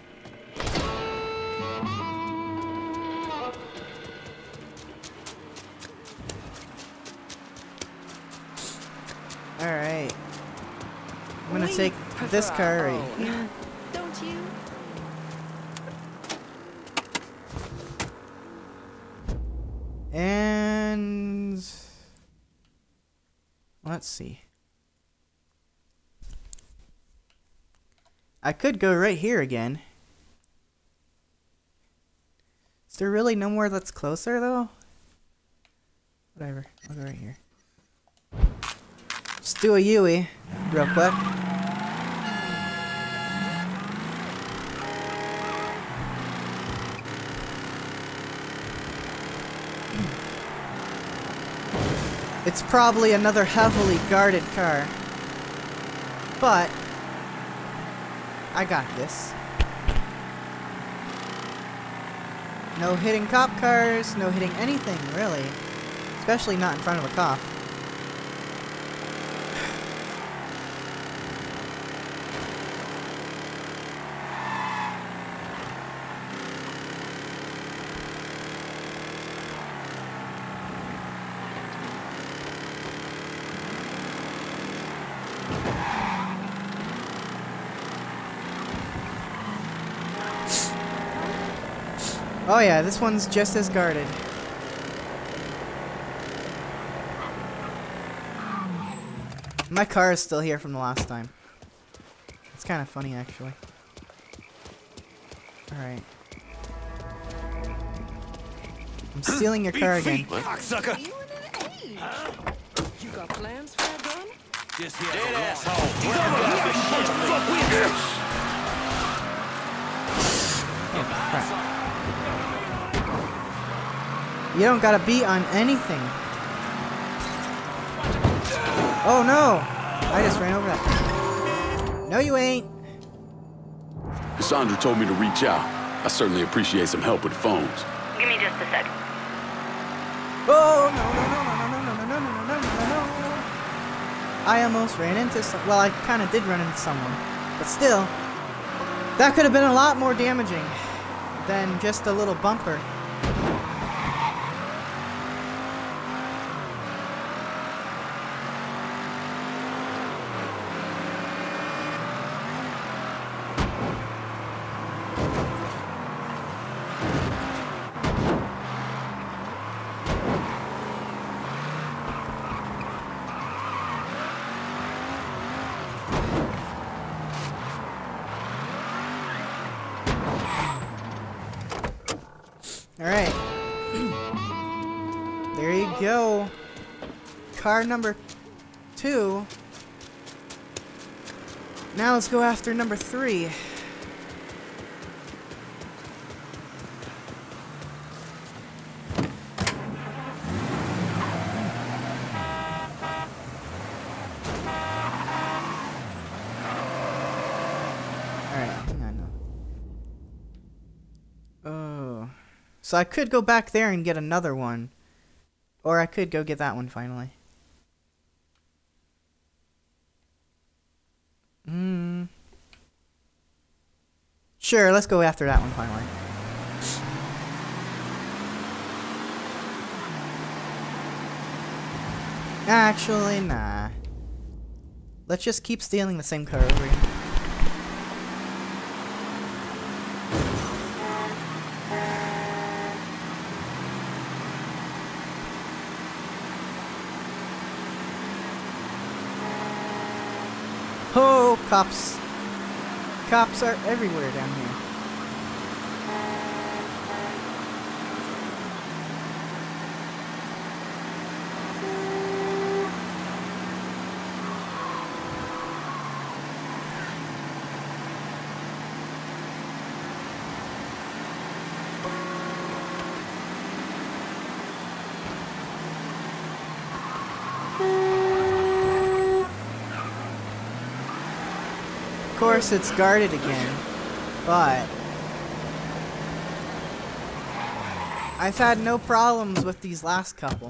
Alright. I'm gonna take this car right here. Don't you? And let's see. I could go right here again. Is there really nowhere that's closer though? Whatever, I'll go right here. Let's do a Yui real quick. It's probably another heavily guarded car, but I got this. No hitting cop cars, no hitting anything, really. Especially not in front of a cop. Oh yeah, this one's just as guarded. My car is still here from the last time. It's kind of funny, actually. Alright. I'm stealing your car again. Cocksucker! Huh? You got plans for a gun? This here dead asshole. He's over here. Fuck with. Crap. You don't got a beat on anything. Oh no! I just ran over that. No, you ain't. Cassandra told me to reach out. I certainly appreciate some help with phones. Give me just a sec. Oh no no no no no no no no no no no no! I almost ran into some. Well, I kind of did run into someone, but still, that could have been a lot more damaging than just a little bumper. Alright. There you go. Car number two. Now let's go after number three. So I could go back there and get another one. Or I could go get that one finally. Hmm. Sure, let's go after that one finally. Actually, nah. Let's just keep stealing the same car over here. Oh, cops. Cops are everywhere down here. Of course, it's guarded again, but I've had no problems with these last couple.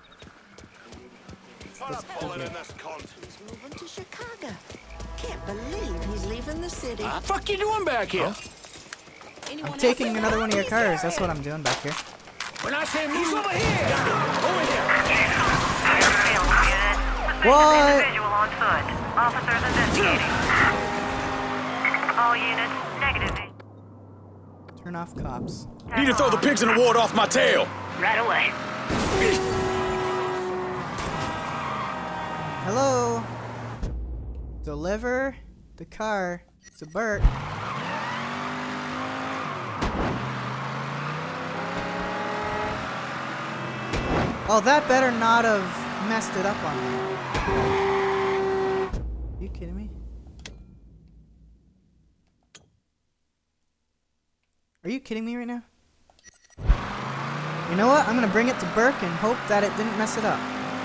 He's moving to Chicago. Can't believe he's leaving the city. What the fuck you doing back here? I'm taking another one of your cars. That's what I'm doing back here. When I say move over here, over here. What? Individual on foot. Officers investigating. All units negative. Turn off cops. Need to throw the pigs in the ward off my tail. Right away. Hello? Deliver the car to Bert. Oh, that better not have messed it up on me. Are you kidding me? Are you kidding me right now? You know what? I'm gonna bring it to Burke and hope that it didn't mess it up.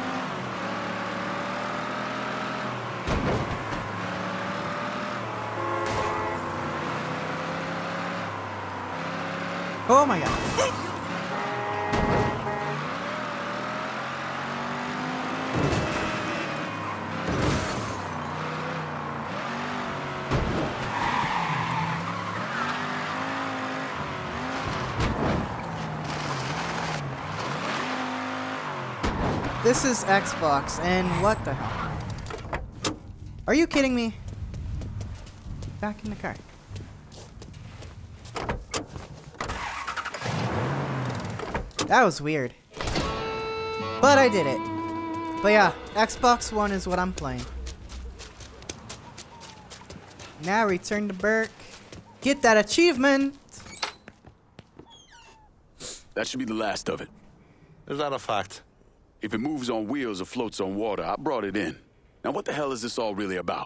Oh my god. This is Xbox, and what the hell? Are you kidding me? Back in the car. That was weird. But I did it. But yeah, Xbox One is what I'm playing. Now return to Burke. Get that achievement! That should be the last of it. Is that a fact? If it moves on wheels or floats on water, I brought it in. Now what the hell is this all really about?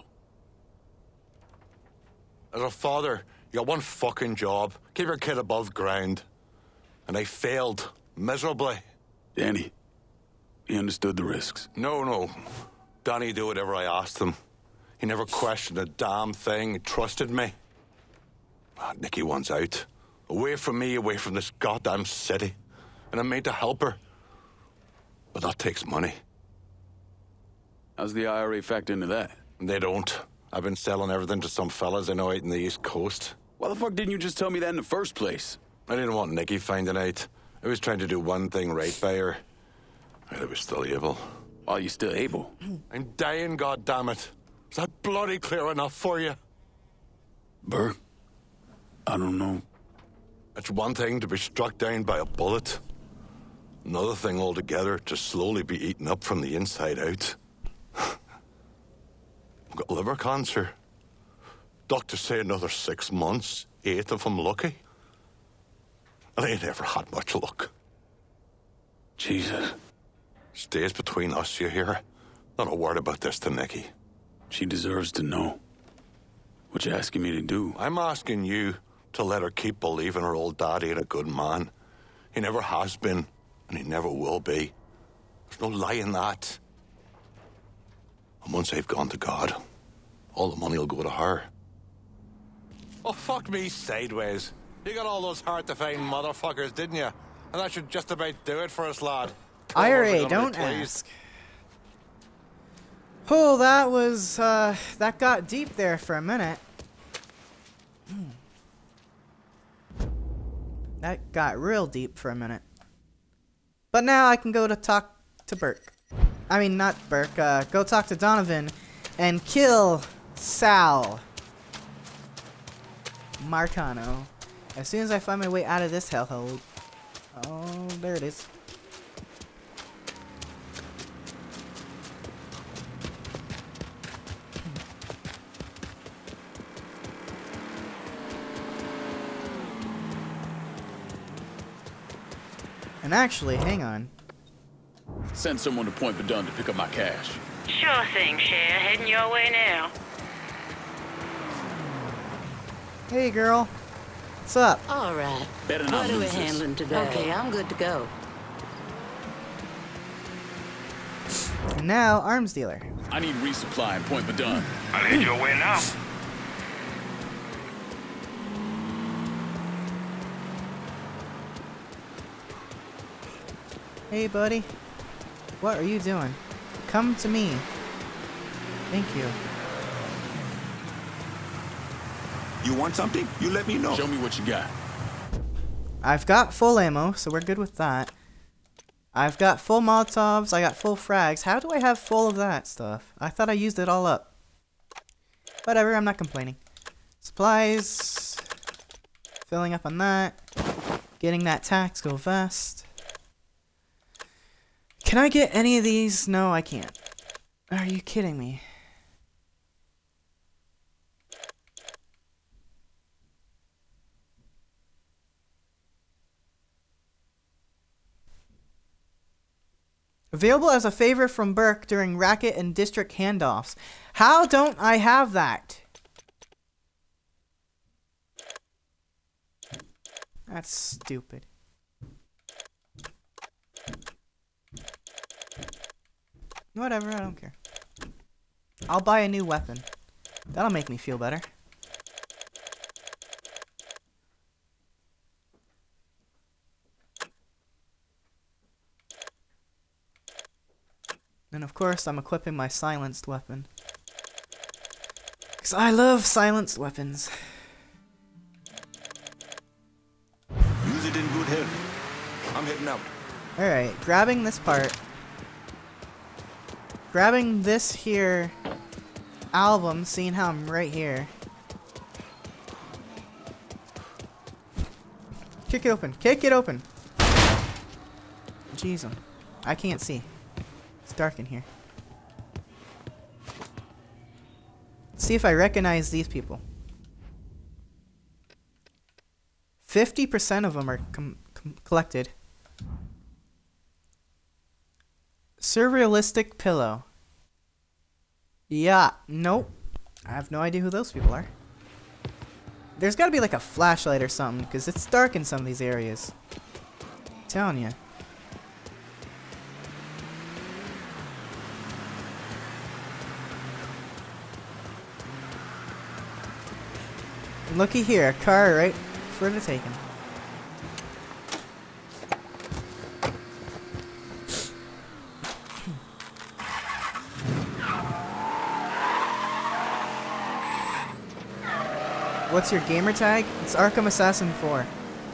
As a father, you got one fucking job. Keep your kid above ground. And they failed. Miserably. Danny, he understood the risks. No, no. Danny did whatever I asked him. He never questioned a damn thing. He trusted me. Ah, Nikki wants out. Away from me, away from this goddamn city. And I'm made to help her. But that takes money. How's the I R A factor into that? They don't. I've been selling everything to some fellas I know out in the East Coast. Why the fuck didn't you just tell me that in the first place? I didn't want Nikki finding out. I was trying to do one thing right by her. I was still able. While you're still able? I'm dying, goddammit. Is that bloody clear enough for you? Burke, I don't know. It's one thing to be struck down by a bullet. Another thing altogether to slowly be eaten up from the inside out. I've got liver cancer. Doctors say another six months, eight if I'm lucky. And I ain't ever had much luck. Jesus. Stays between us, you hear? Not a word about this to Nikki. She deserves to know. What you asking me to do? I'm asking you to let her keep believing her old daddy ain't a good man. He never has been, and he never will be. There's no lie in that. And once they've gone to God, all the money will go to her. Oh, fuck me sideways. You got all those hard-to-find motherfuckers, didn't you? And that should just about do it for us, lad. I R A, don't ask. Oh, that was, uh, that got deep there for a minute. Hmm. That got real deep for a minute. But now I can go to talk to Burke. I mean, not Burke, uh, go talk to Donovan and kill Sal Marcano. As soon as I find my way out of this hellhole. Oh, there it is. And actually, hang on. Send someone to Point Verdun to pick up my cash. Sure thing, Cher. Heading your way now. Hey, girl. What's up? All right. Better not What are we lose this. handling today? Okay, I'm good to go. And now, arms dealer. I need resupply in Point Verdun. I'll head your way now. Hey, buddy. What are you doing? Come to me. Thank you. You want something? You let me know. Show me what you got. I've got full ammo, so we're good with that. I've got full Molotovs, I got full frags. How do I have full of that stuff? I thought I used it all up. Whatever, I'm not complaining. Supplies. Filling up on that. Getting that tactical vest. Can I get any of these? No, I can't. Are you kidding me? Available as a favor from Burke during racket and district handoffs. How don't I have that? That's stupid. Whatever, I don't care. I'll buy a new weapon. That'll make me feel better. And of course, I'm equipping my silenced weapon. Because I love silenced weapons. Use it in good health. I'm heading out. Alright, grabbing this part. Grabbing this here album, seeing how I'm right here. Kick it open. Kick it open. Jeez, I can't see. It's dark in here. Let's see if I recognize these people. fifty percent of them are com com collected. Surrealistic pillow. Yeah, nope. I have no idea who those people are. There's gotta be like a flashlight or something, because it's dark in some of these areas. I'm telling you. Looky here, a car right for the taking. What's your gamer tag? It's Arkham Assassin four.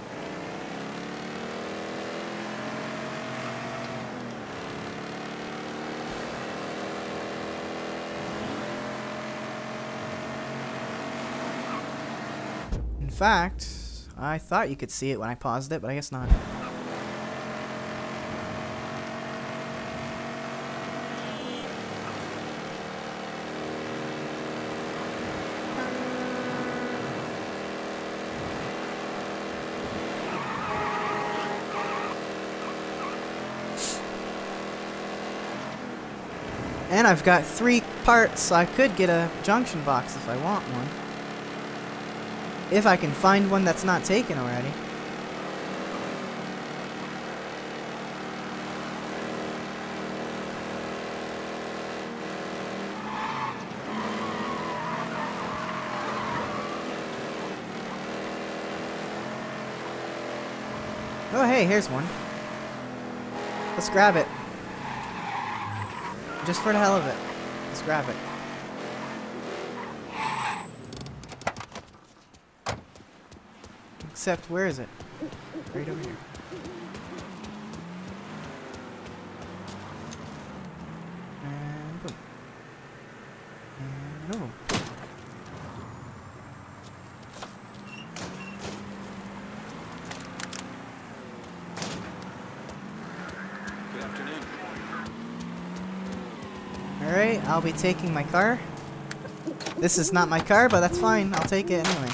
In fact, I thought you could see it when I paused it, but I guess not. And I've got three parts, so I could get a junction box if I want one. If I can find one that's not taken already. Oh hey, here's one. Let's grab it. Just for the hell of it. Let's grab it. Except, where is it? Right over here. And boom. And boom. Good afternoon. Alright, I'll be taking my car. This is not my car, but that's fine. I'll take it anyway.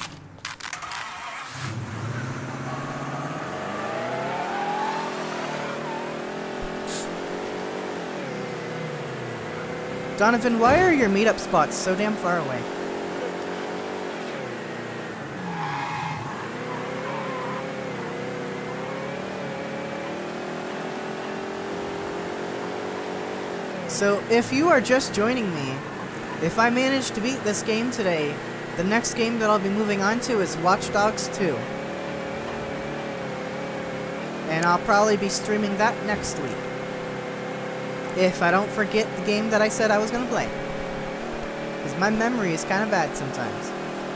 Donovan, why are your meetup spots so damn far away? So, if you are just joining me, if I manage to beat this game today, the next game that I'll be moving on to is Watch Dogs two. And I'll probably be streaming that next week. If I don't forget the game that I said I was going to play. Because my memory is kind of bad sometimes.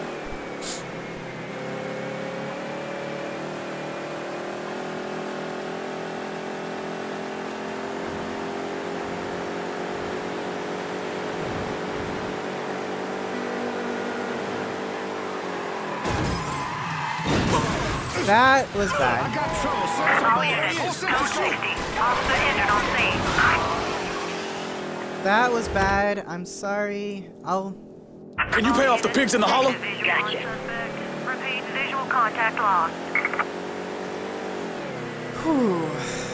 That was bad. I got trouble, sir. All units, code sixty. Officer injured on scene. That was bad. I'm sorry. I'll... Can you pay off the pigs in the hollow? Gotcha. Repeat, visual contact lost. Whew.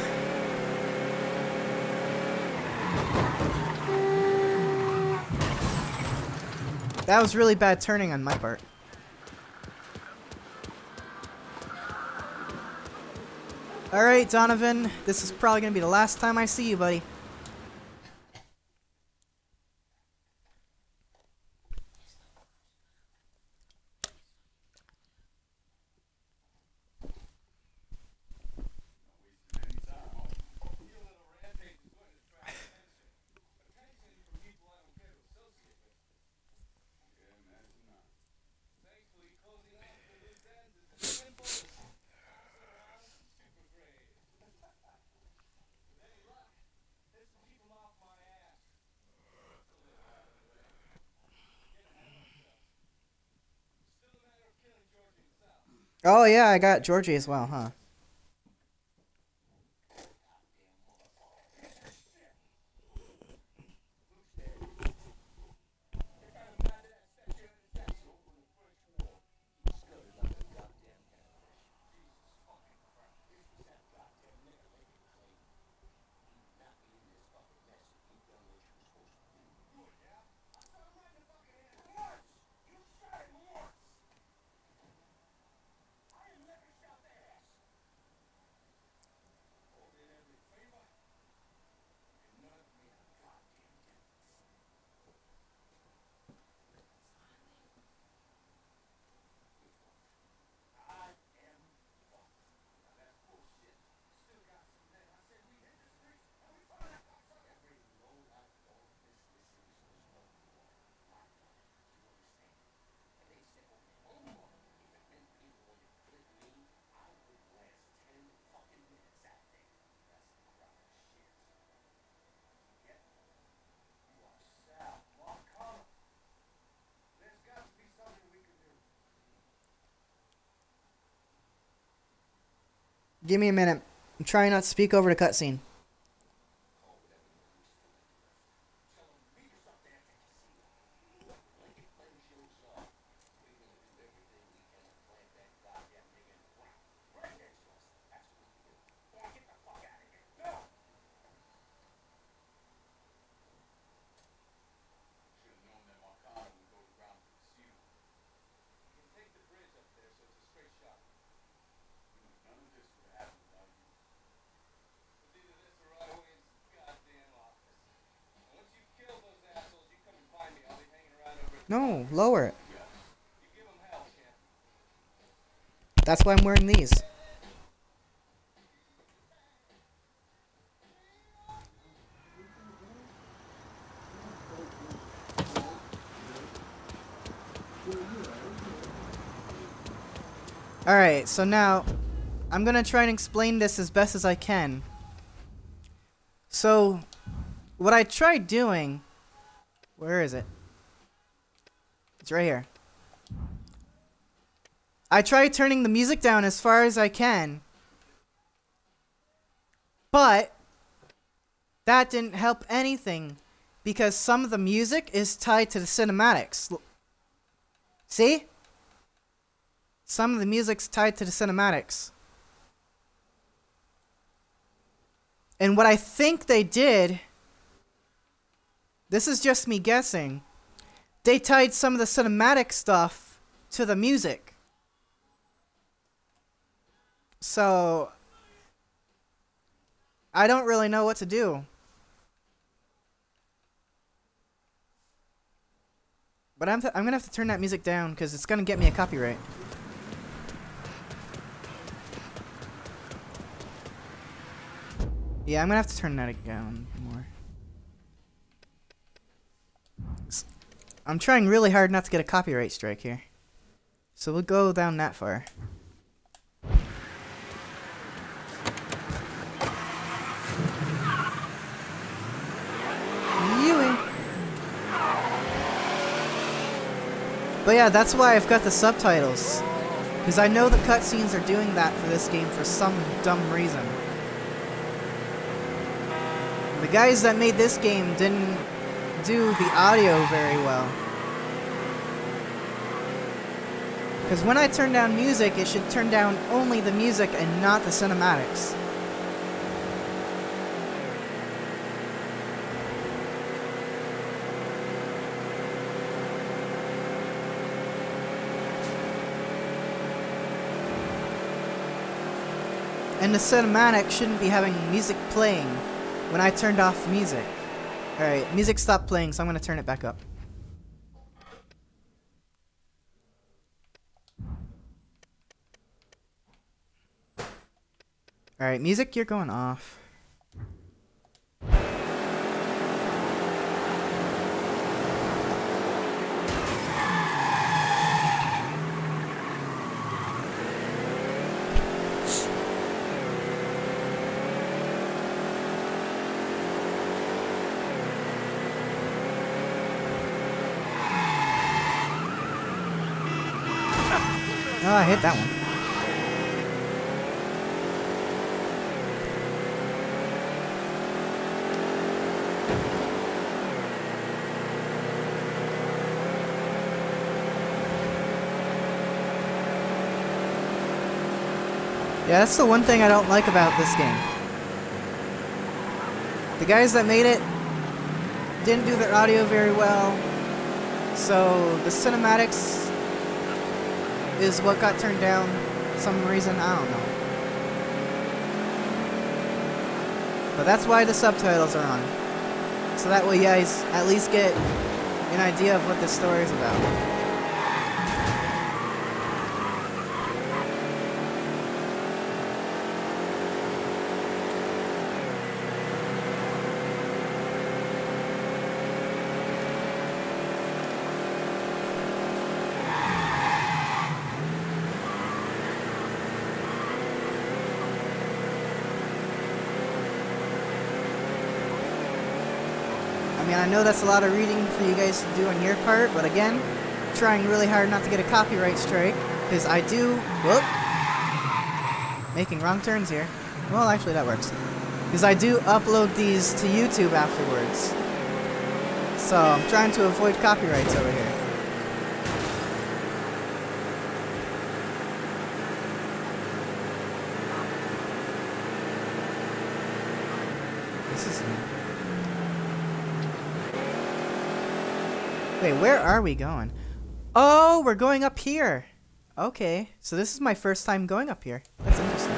That was really bad turning on my part. Alright, Donovan. This is probably going to be the last time I see you, buddy. Oh yeah, I got Georgie as well, huh? Give me a minute. I'm trying not to speak over the cutscene. No, lower it. That's why I'm wearing these. Alright, so now I'm gonna try and explain this as best as I can. So, what I tried doing... Where is it? It's right here. I tried turning the music down as far as I can, but that didn't help anything because some of the music is tied to the cinematics. See? Some of the music's tied to the cinematics. And what I think they did this is just me guessing, they tied some of the cinematic stuff to the music. So, I don't really know what to do. But I'm, th I'm gonna have to turn that music down because it's gonna get me a copyright. Yeah, I'm gonna have to turn that down more. I'm trying really hard not to get a copyright strike here. So we'll go down that far. But yeah, that's why I've got the subtitles. Because I know the cutscenes are doing that for this game for some dumb reason. The guys that made this game didn't do the audio very well. Because when I turn down music, it should turn down only the music and not the cinematics. And the cinematic shouldn't be having music playing when I turned off music. Alright, music stopped playing, so I'm going to turn it back up. Alright, music, you're going off. Oh, I hit that one. Yeah, that's the one thing I don't like about this game. The guys that made it didn't do their audio very well, so the cinematics is what got turned down for some reason, I don't know. But that's why the subtitles are on. So that way you guys at least get an idea of what the story is about. I mean, I know that's a lot of reading for you guys to do on your part, but again, trying really hard not to get a copyright strike, because I do... Whoop! Making wrong turns here. Well, actually that works. Because I do upload these to YouTube afterwards. So, I'm trying to avoid copyrights over here. This is... Wait, where are we going? Oh, we're going up here. Okay, so this is my first time going up here. That's interesting.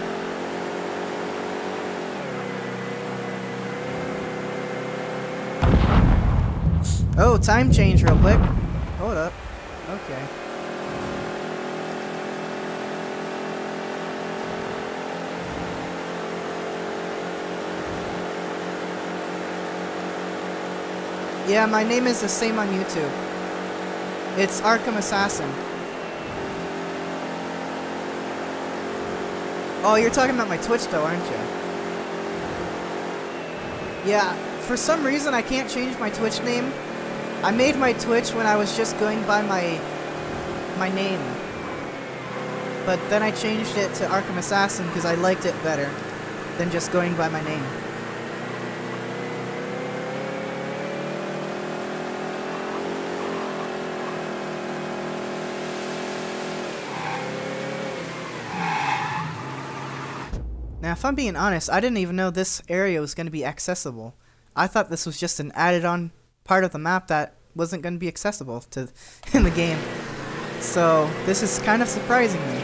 Oh, time change real quick. Hold up. Okay. Yeah, my name is the same on YouTube. It's Arkham Assassin. Oh, you're talking about my Twitch though, aren't you? Yeah, for some reason I can't change my Twitch name. I made my Twitch when I was just going by my my name. But then I changed it to Arkham Assassin because I liked it better than just going by my name. Now, if I'm being honest, I didn't even know this area was going to be accessible. I thought this was just an added-on part of the map that wasn't going to be accessible to in the game. So this is kind of surprising me.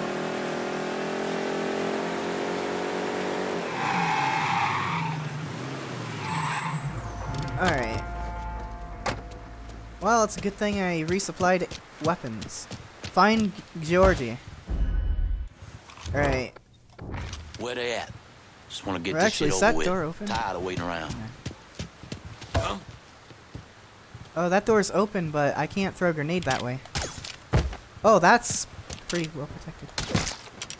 Alright. Well, it's a good thing I resupplied weapons. Find Georgie. Alright. Where they at? Just want to get We're this actually, shit is that over with. door open? Tired of waiting around. Huh? Oh, that door's open, but I can't throw a grenade that way. Oh, that's pretty well protected.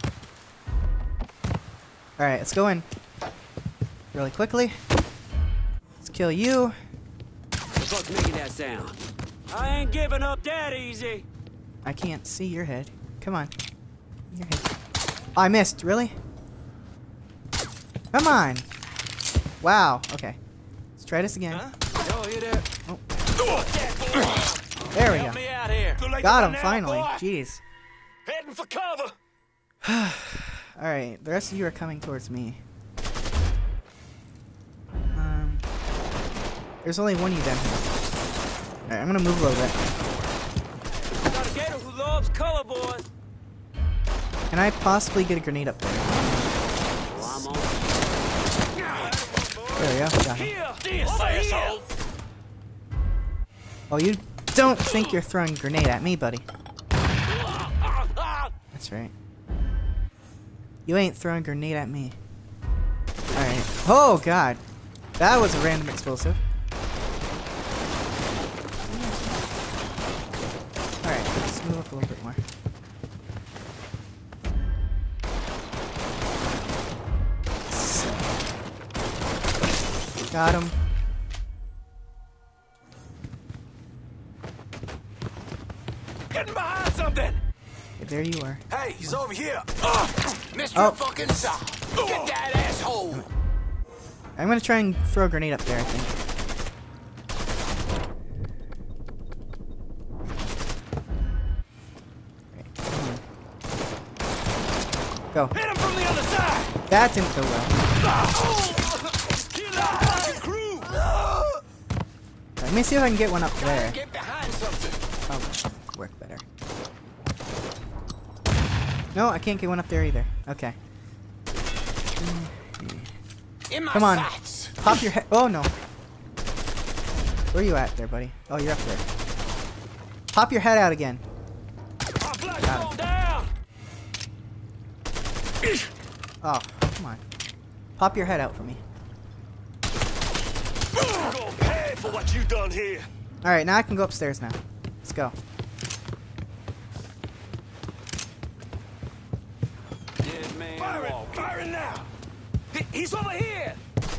Alright, let's go in. Really quickly. Let's kill you. The fuck's making that sound? I ain't giving up that easy. I can't see your head. Come on. Your head. Oh, I missed. Really? Come on. Wow. Okay. Let's try this again. Y'all hear that? Oh. There we Help go. me out here. Got him finally. Jeez. Heading for cover. Alright, the rest of you are coming towards me. Um, there's only one of you down here. Alright, I'm gonna move a little bit. Got a gator who loves color, boys. Can I possibly get a grenade up there? Well, I'm on. There we go. Got him. Here, this asshole. Oh, you don't think you're throwing a grenade at me, buddy. That's right. You ain't throwing a grenade at me. Alright. Oh, God. That was a random explosive. Alright, let's move up a little bit more. Got him. Getting behind something. Okay, there you are. Hey, he's over here. Uh, Mister Oh. Fucking South. Get that asshole. I'm gonna try and throw a grenade up there, I think. Right, come on. Go. Hit him from the other side. That didn't go well. Kill that fucking crew. Let me see if I can get one up there. Get behind something. Oh, work better. No, I can't get one up there either. Okay. In my Come on. sights. Pop your head. Oh, no. Where are you at there, buddy? Oh, you're up there. Pop your head out again. Got it. Down. Oh, come on. Pop your head out for me. You're gonna pay for what you done here. Alright, now I can go upstairs now. Let's go. Dead man. Firing, firing now. He, he's over here.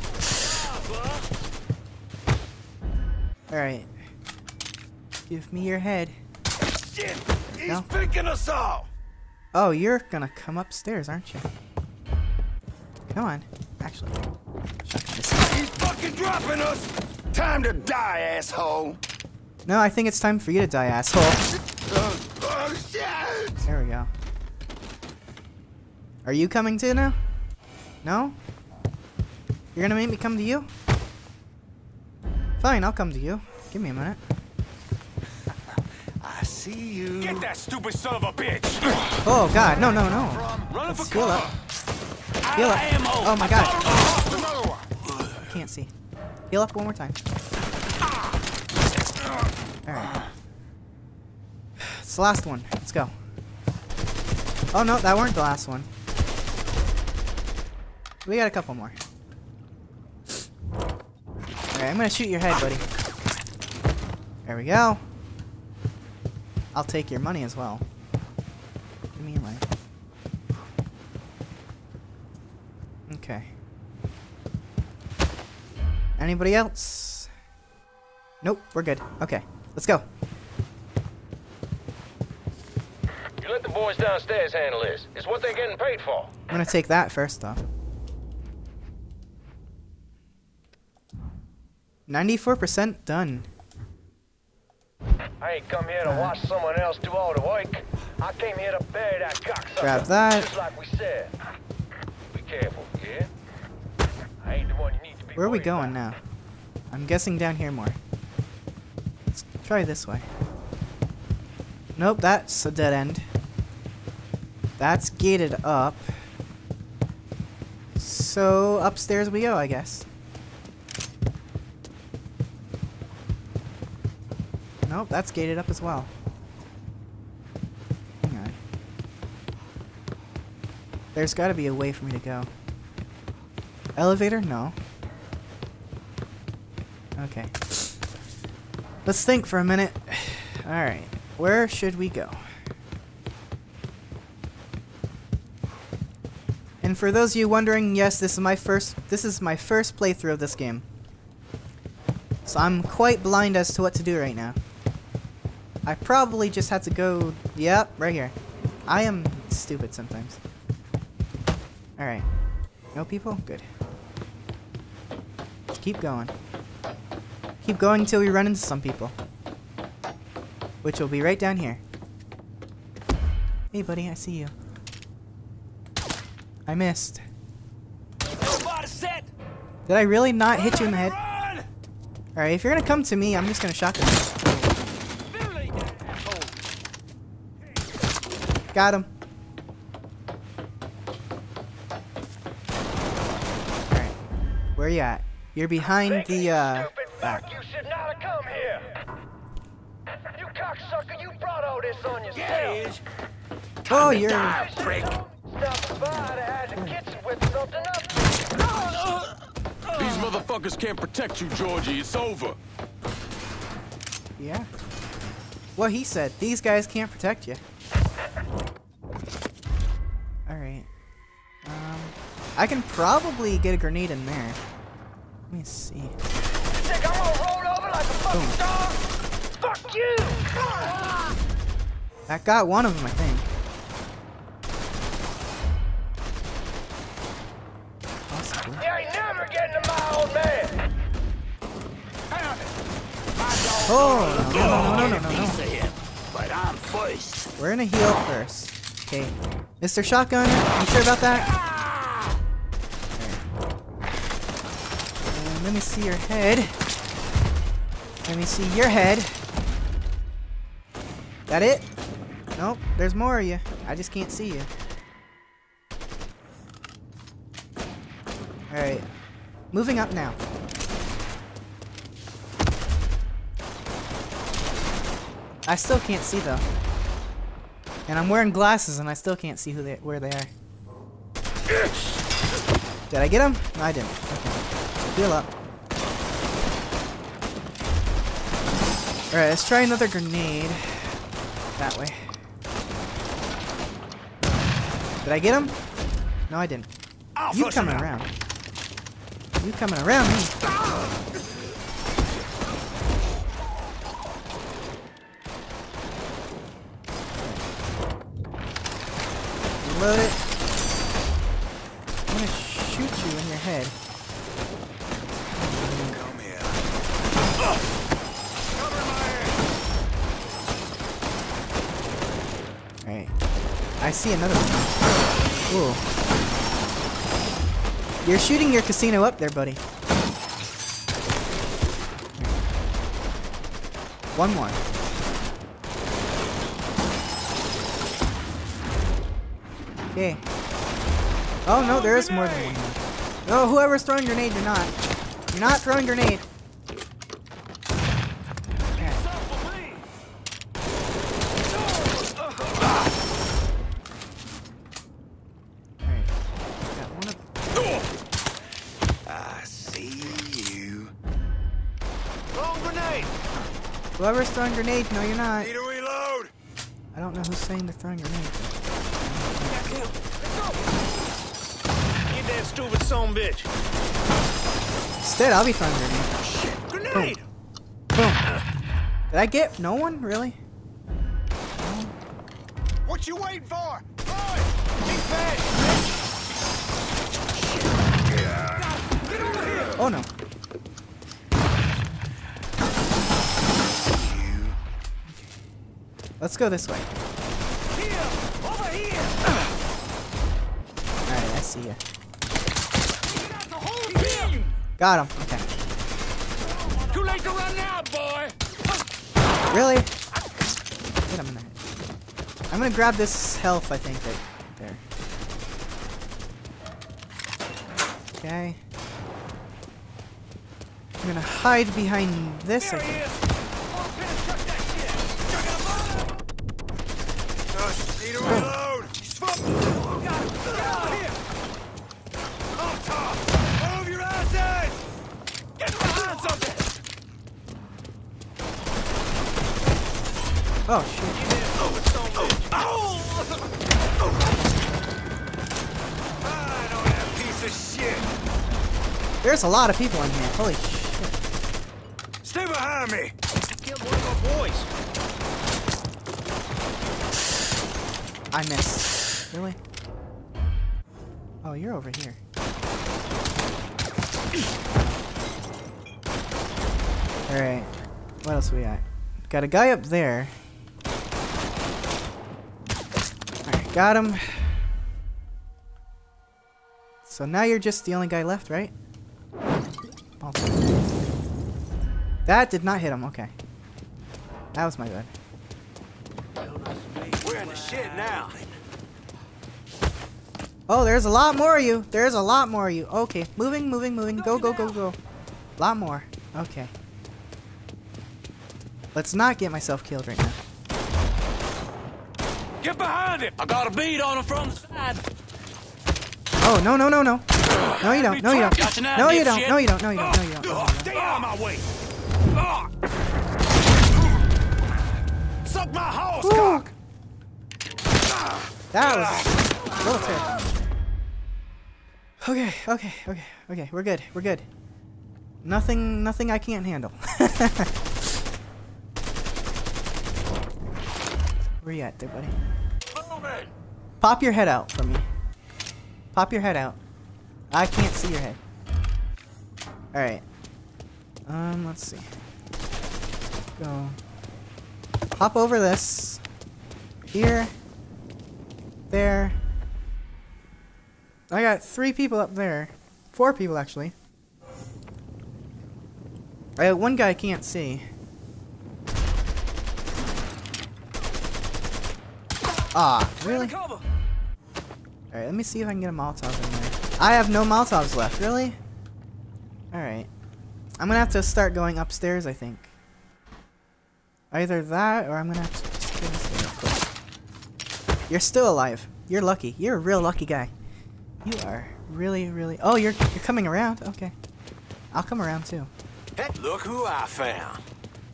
Alright. Give me your head. Shit, he's No? picking us off. Oh, you're gonna come upstairs, aren't you? Come on. Actually. Shotgun this. He's fucking dropping us. Time to die, asshole. No, I think it's time for you to die, asshole. Uh, oh, shit. There we go. Are you coming too now? No? You're gonna make me come to you? Fine, I'll come to you. Give me a minute. I see you. Get that stupid son of a bitch. Oh, God. No, no, no. Running Let's for heal cover. up. Heal up. Oh, my God. I can't see. Heal up one more time. Alright. It's the last one. Let's go. Oh, no, that weren't the last one. We got a couple more. Alright, I'm gonna shoot your head, buddy. There we go. I'll take your money as well. Give me your money. Okay. Anybody else? Nope, we're good. Okay, let's go. You let the boys downstairs handle this. It's what they're getting paid for. I'm gonna take that first, though. ninety-four percent done. I ain't come here to watch someone else do all the work. I came here to bury that cocksucker. Grab that. Just like we said. Be careful, yeah? I ain't the one you need to be. Where are we going now? I'm guessing down here more. try this way. Nope, that's a dead end. That's gated up. So upstairs we go, I guess. Nope, that's gated up as well. Hang on. There's gotta be a way for me to go. Elevator? No. Okay. Let's think for a minute. Alright. Where should we go? And for those of you wondering, yes, this is my first this is my first playthrough of this game. So I'm quite blind as to what to do right now. I probably just had to go, yep, right here. I am stupid sometimes. Alright. No people? Good. Keep going. Keep going until we run into some people. Which will be right down here. Hey buddy, I see you. I missed. Did I really not hit you in the head? Alright, if you're gonna come to me, I'm just gonna shotgun you. Got him. Alright. Where you at? You're behind the, uh... back. You should not have come here. You cocksucker, you brought all this on yourself. Oh, you're... Prick. Stopping by to hide the kitchen with something up. These motherfuckers can't protect you, Georgie. It's over. Yeah. Well, he said. These guys can't protect you. Alright. Um, I can probably get a grenade in there. Let me see. You think I'm gonna roll over like a fucking dog? Fuck you! That got one of them, I think. Possibly. You ain't never getting to my old man. Oh, no, no, no, no, no, no, no. But I'm first. We're gonna heal first. Okay. Mister Shotgun, you sure about that? And let me see your head. Let me see your head. That it? Nope, there's more of you. I just can't see you. Alright. Moving up now. I still can't see though. And I'm wearing glasses and I still can't see who they where they are. Did I get him? No, I didn't. Okay. Heal up. Alright, let's try another grenade. That way. Did I get him? No, I didn't. You coming around. You coming around me. Reload it. I'm gonna shoot you in your head. Come here. Alright. I see another one. Ooh. You're shooting your casino up there, buddy. One more. Okay. Oh no, there is more than one more. No, whoever's throwing grenade, you're not. You're not throwing grenade. Yeah. Alright. Got one of I see you. Wrong grenade. Whoever's throwing grenade, no, you're not. Need to reload. I don't know who's saying they're throwing grenade. You damn stupid son bitch. Instead, I'll be throwing grenade. Shit, grenade. Boom. Boom. Did I get no one? Really? What you waiting for? Boy, be fast. Get over here. Oh no. Let's go this way. Here, over here. Alright, I see ya. Got the whole team. Got him. Okay. Too late to run now, boy. Really? Wait a minute. I'm gonna grab this health, I think, right there. Okay. I'm gonna hide behind this, I think. Need a reload! On top! Move your asses! Get behind something! Oh shit. I know that piece of shit! There's a lot of people in here. Holy shit. Stay behind me! Killed one of our boys! I missed. Really? Oh, you're over here. Alright. What else we got? Got a guy up there. Alright, got him. So now you're just the only guy left, right? Oh. That did not hit him, okay. That was my bad. We're in the shit now. Oh, there's a lot more of you. There's a lot more of you. Okay, moving, moving, moving. Go, go, go, go. A lot more. Okay. Let's not get myself killed right now. Get behind it! I got a bead on him from the side. Oh, no, no, no, no. No, you don't. No, you don't. No, you don't. No, you don't. No, you don't. No, you don't. Stay out of my way. Suck my horse, cock. That was a little terrible. Okay, okay, okay, okay. We're good. We're good. Nothing, nothing I can't handle. Where you at there, buddy? Pop your head out for me. Pop your head out. I can't see your head. Alright. Um, let's see. Go. Hop over this. Here. There. I got three people up there. Four people, actually. I got one guy I can't see. Ah, really? Alright, let me see if I can get a Molotov in there. I have no Molotovs left, really? Alright. I'm gonna have to start going upstairs, I think. Either that, or I'm gonna have to just kill this guy real quick. You're still alive. You're lucky. You're a real lucky guy. You are really, really... Oh, you're, you're coming around? Okay. I'll come around, too. Hey, look who I found.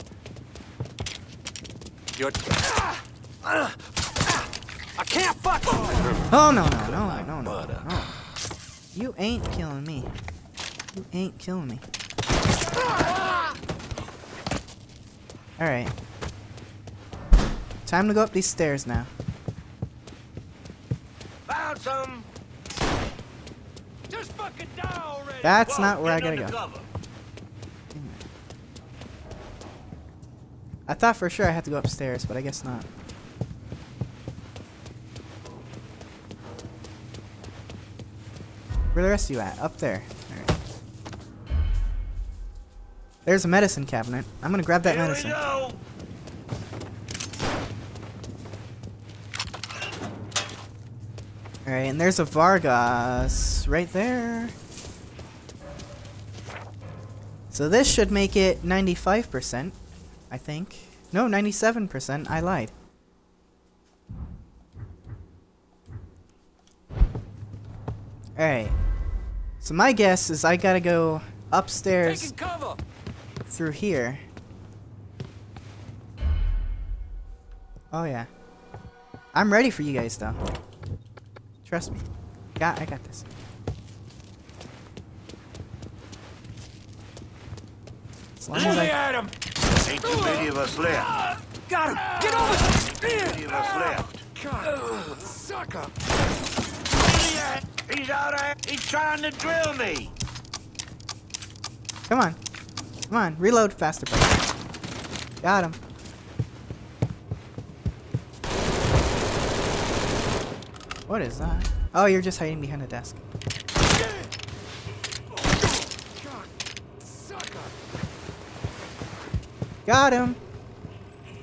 You're... Ah! Ah! I can't fuck you! Oh, no, no, no, no, no, no. You ain't killing me. You ain't killing me. Alright. Time to go up these stairs now. Found some. Just fucking die already. That's Whoa, not where I gotta go. Cover. I thought for sure I had to go upstairs, but I guess not. Where the rest of you at? Up there. Alright. There's a medicine cabinet. I'm gonna grab that Here medicine. we go. Alright, and there's a Vargas right there. So this should make it ninety-five percent, I think. No, ninety-seven percent. I lied. Alright. So my guess is I gotta go upstairs cover. through here. Oh yeah. I'm ready for you guys though. Trust me. Got I got this. As long as I at him. Ain't too many of us left. Got him. Get over. Too many of us left. God, sucker. He's out there. He's trying to drill me. Come on. Come on. Reload faster, buddy. Got him. What is that? Oh, you're just hiding behind a desk. Got him.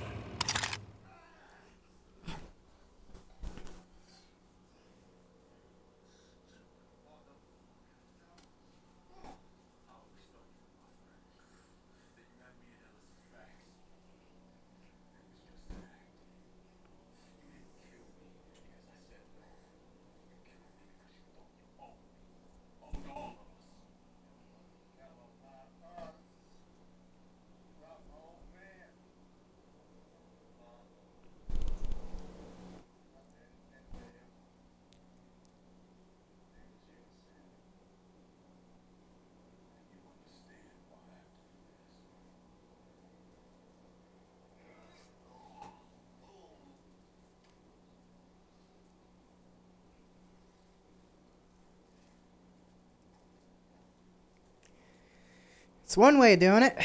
It's one way of doing it.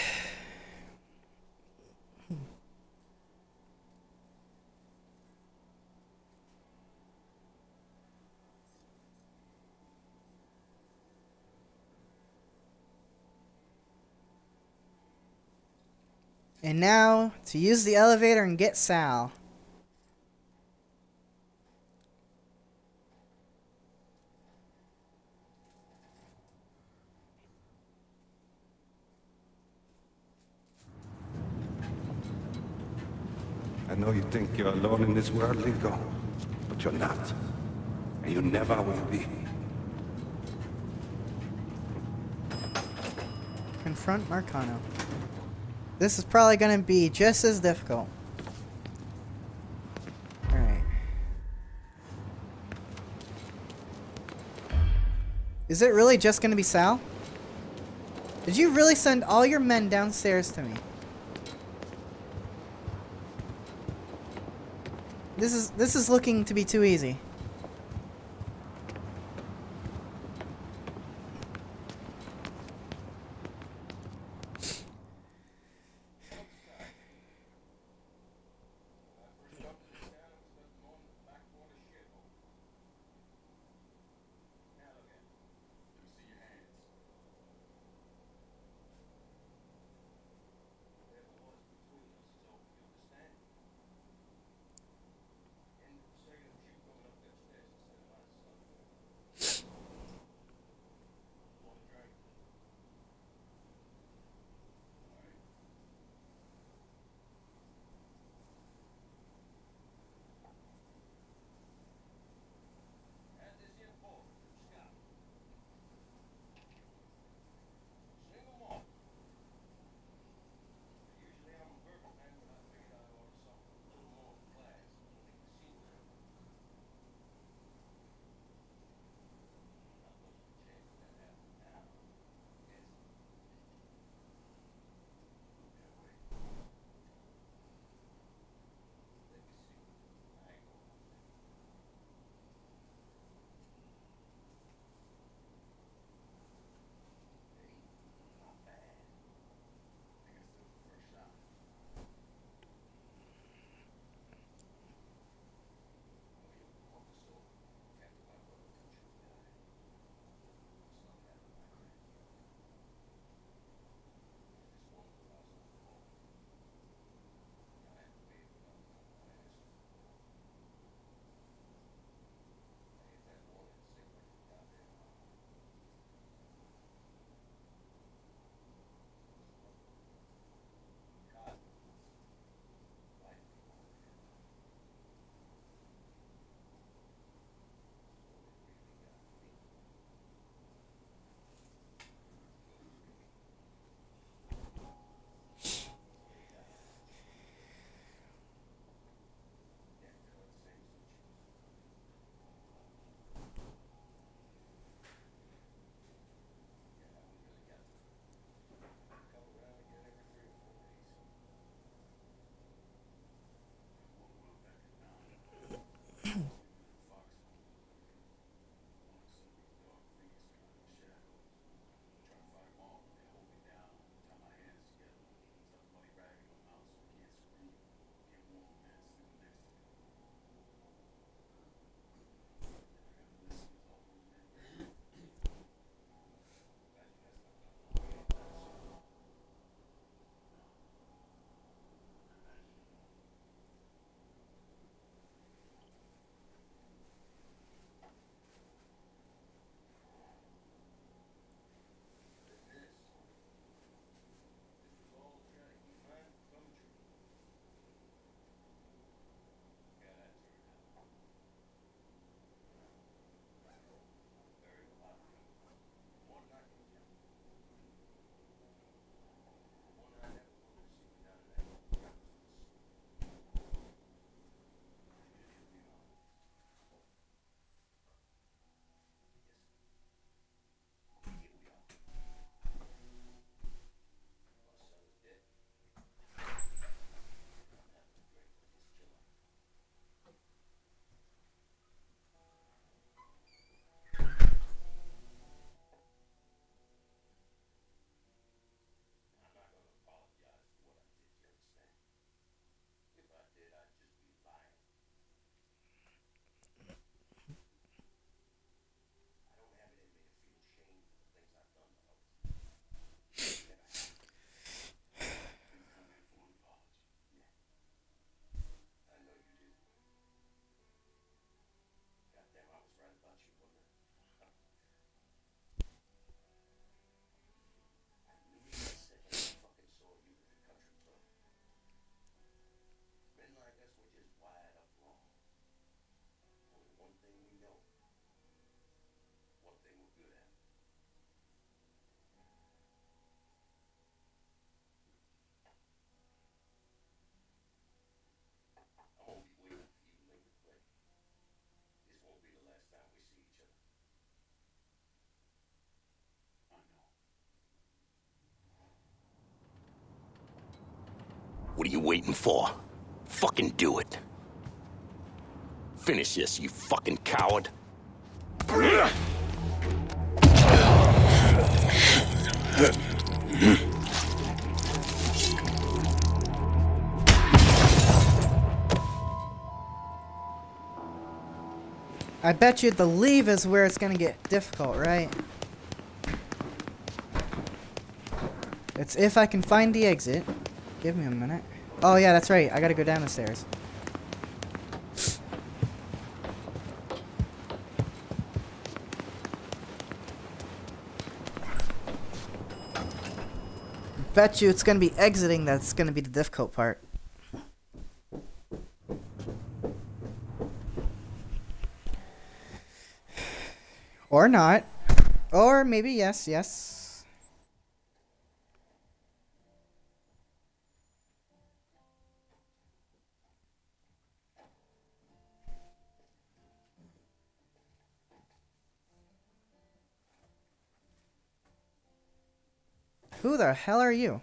And now, to use the elevator and get Sal. I know you think you're alone in this world, Linko, but you're not. And you never will be. Confront Marcano. This is probably going to be just as difficult. Alright. Is it really just going to be Sal? Did you really send all your men downstairs to me? This is this is looking to be too easy. What are you waiting for? Fucking do it. Finish this, you fucking coward. I bet you the leave is where it's gonna get difficult, right? It's if I can find the exit. Give me a minute. Oh yeah, that's right. I gotta go down the stairs. Bet you it's gonna be exiting that's gonna be the difficult part. Or not. Or maybe yes, yes. Who the hell are you?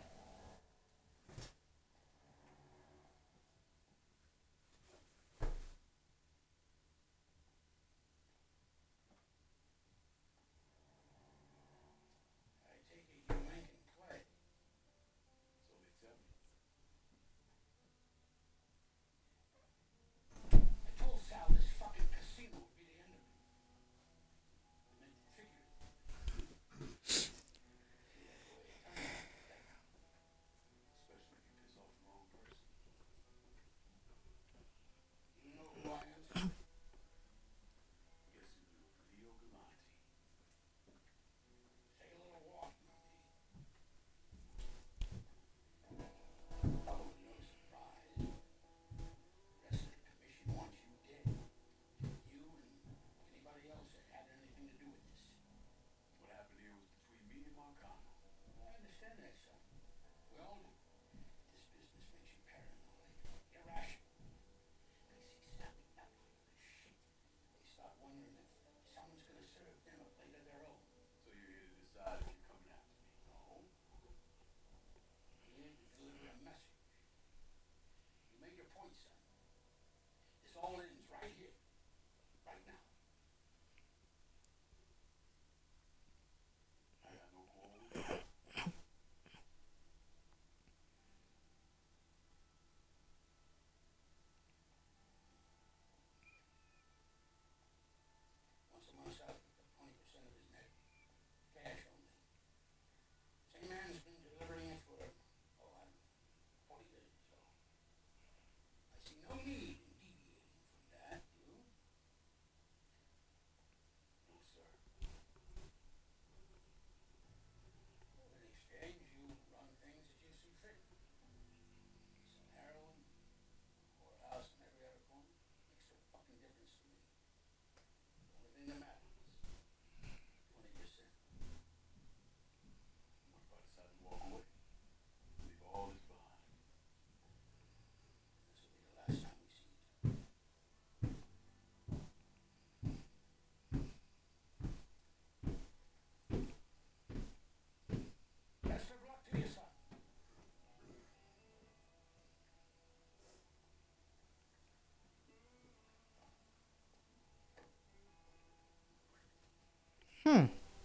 Hmm.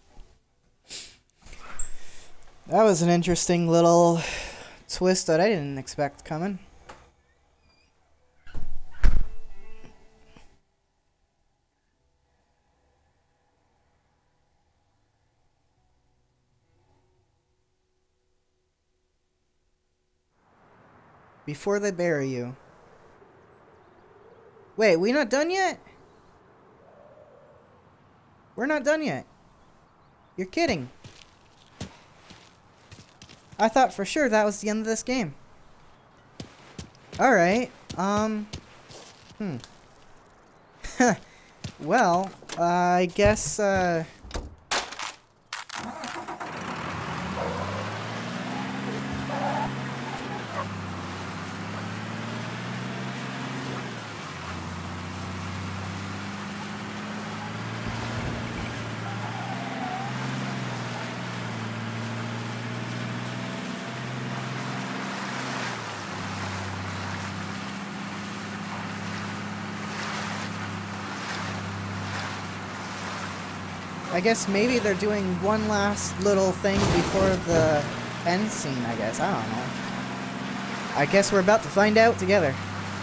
That was an interesting little twist that I didn't expect coming. Before they bury you. Wait, we not done yet? We're not done yet. You're kidding. I thought for sure that was the end of this game. Alright, um... Hmm. Well, uh, I guess, uh... I guess maybe they're doing one last little thing before the end scene, I guess. I don't know. I guess we're about to find out together.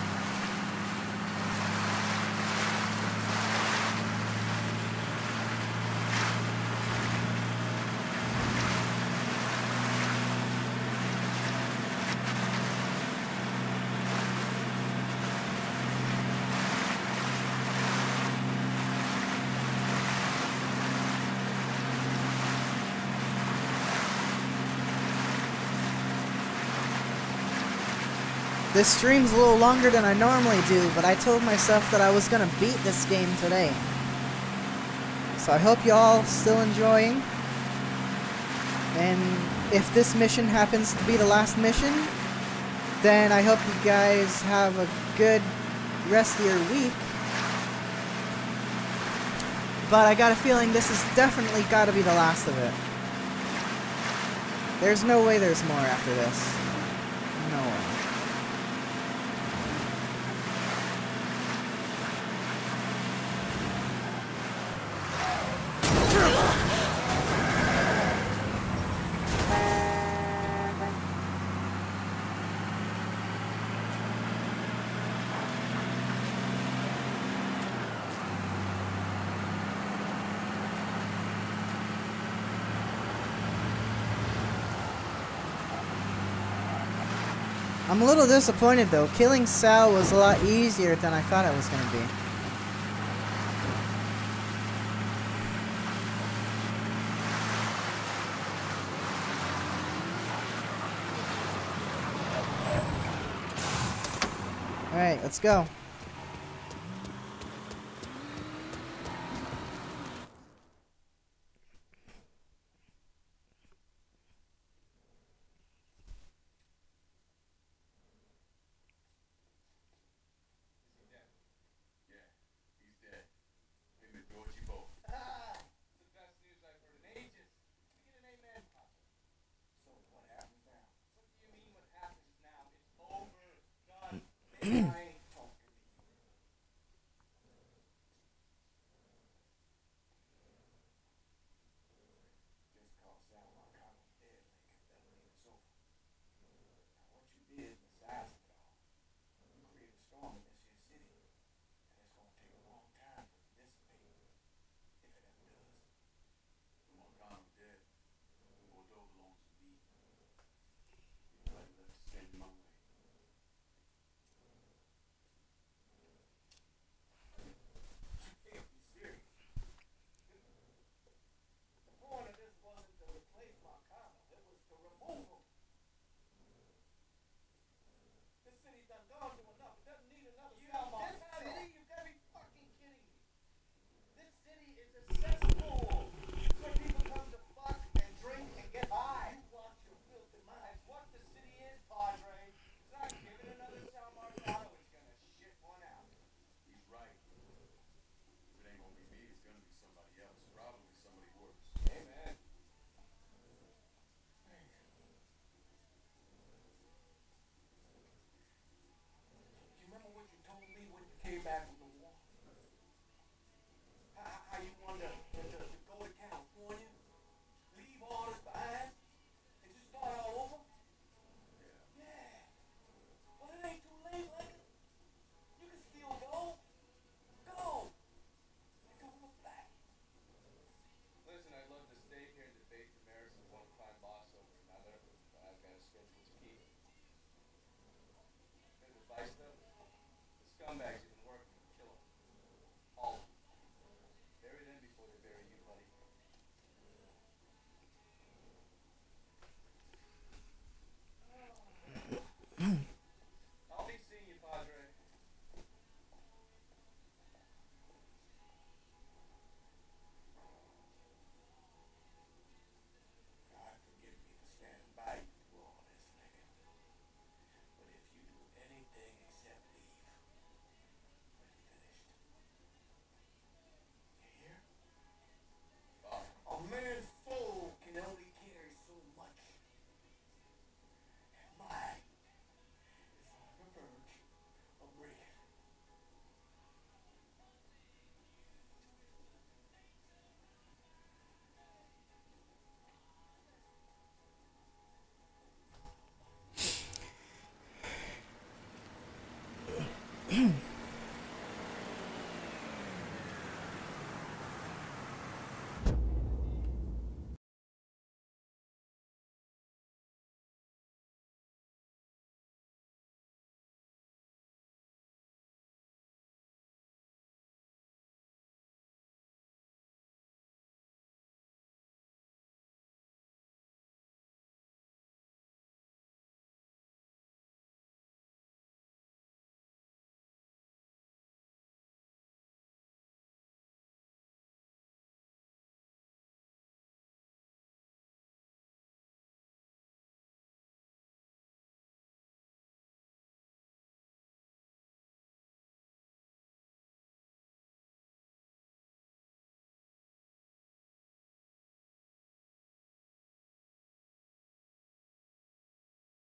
This stream's a little longer than I normally do, but I told myself that I was gonna beat this game today. So I hope y'all still enjoying. And if this mission happens to be the last mission, then I hope you guys have a good rest of your week. But I got a feeling this has definitely got to be the last of it. There's no way there's more after this. No way. I'm a little disappointed though. Killing Sal was a lot easier than I thought it was going to be. Alright, let's go.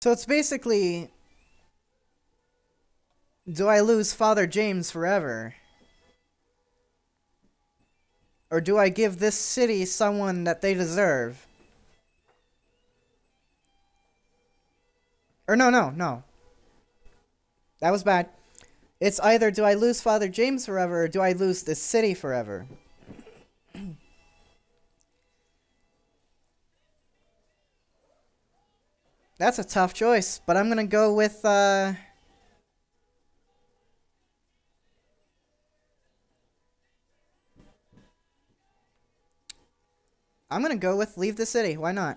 So it's basically, do I lose Father James forever? Or do I give this city someone that they deserve? Or no, no, no. That was bad. It's either do I lose Father James forever or do I lose this city forever? That's a tough choice, but I'm gonna go with, uh... I'm gonna go with leave the city. Why not?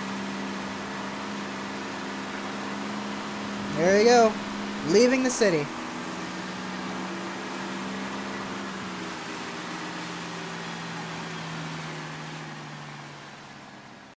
There you go. Leaving the city.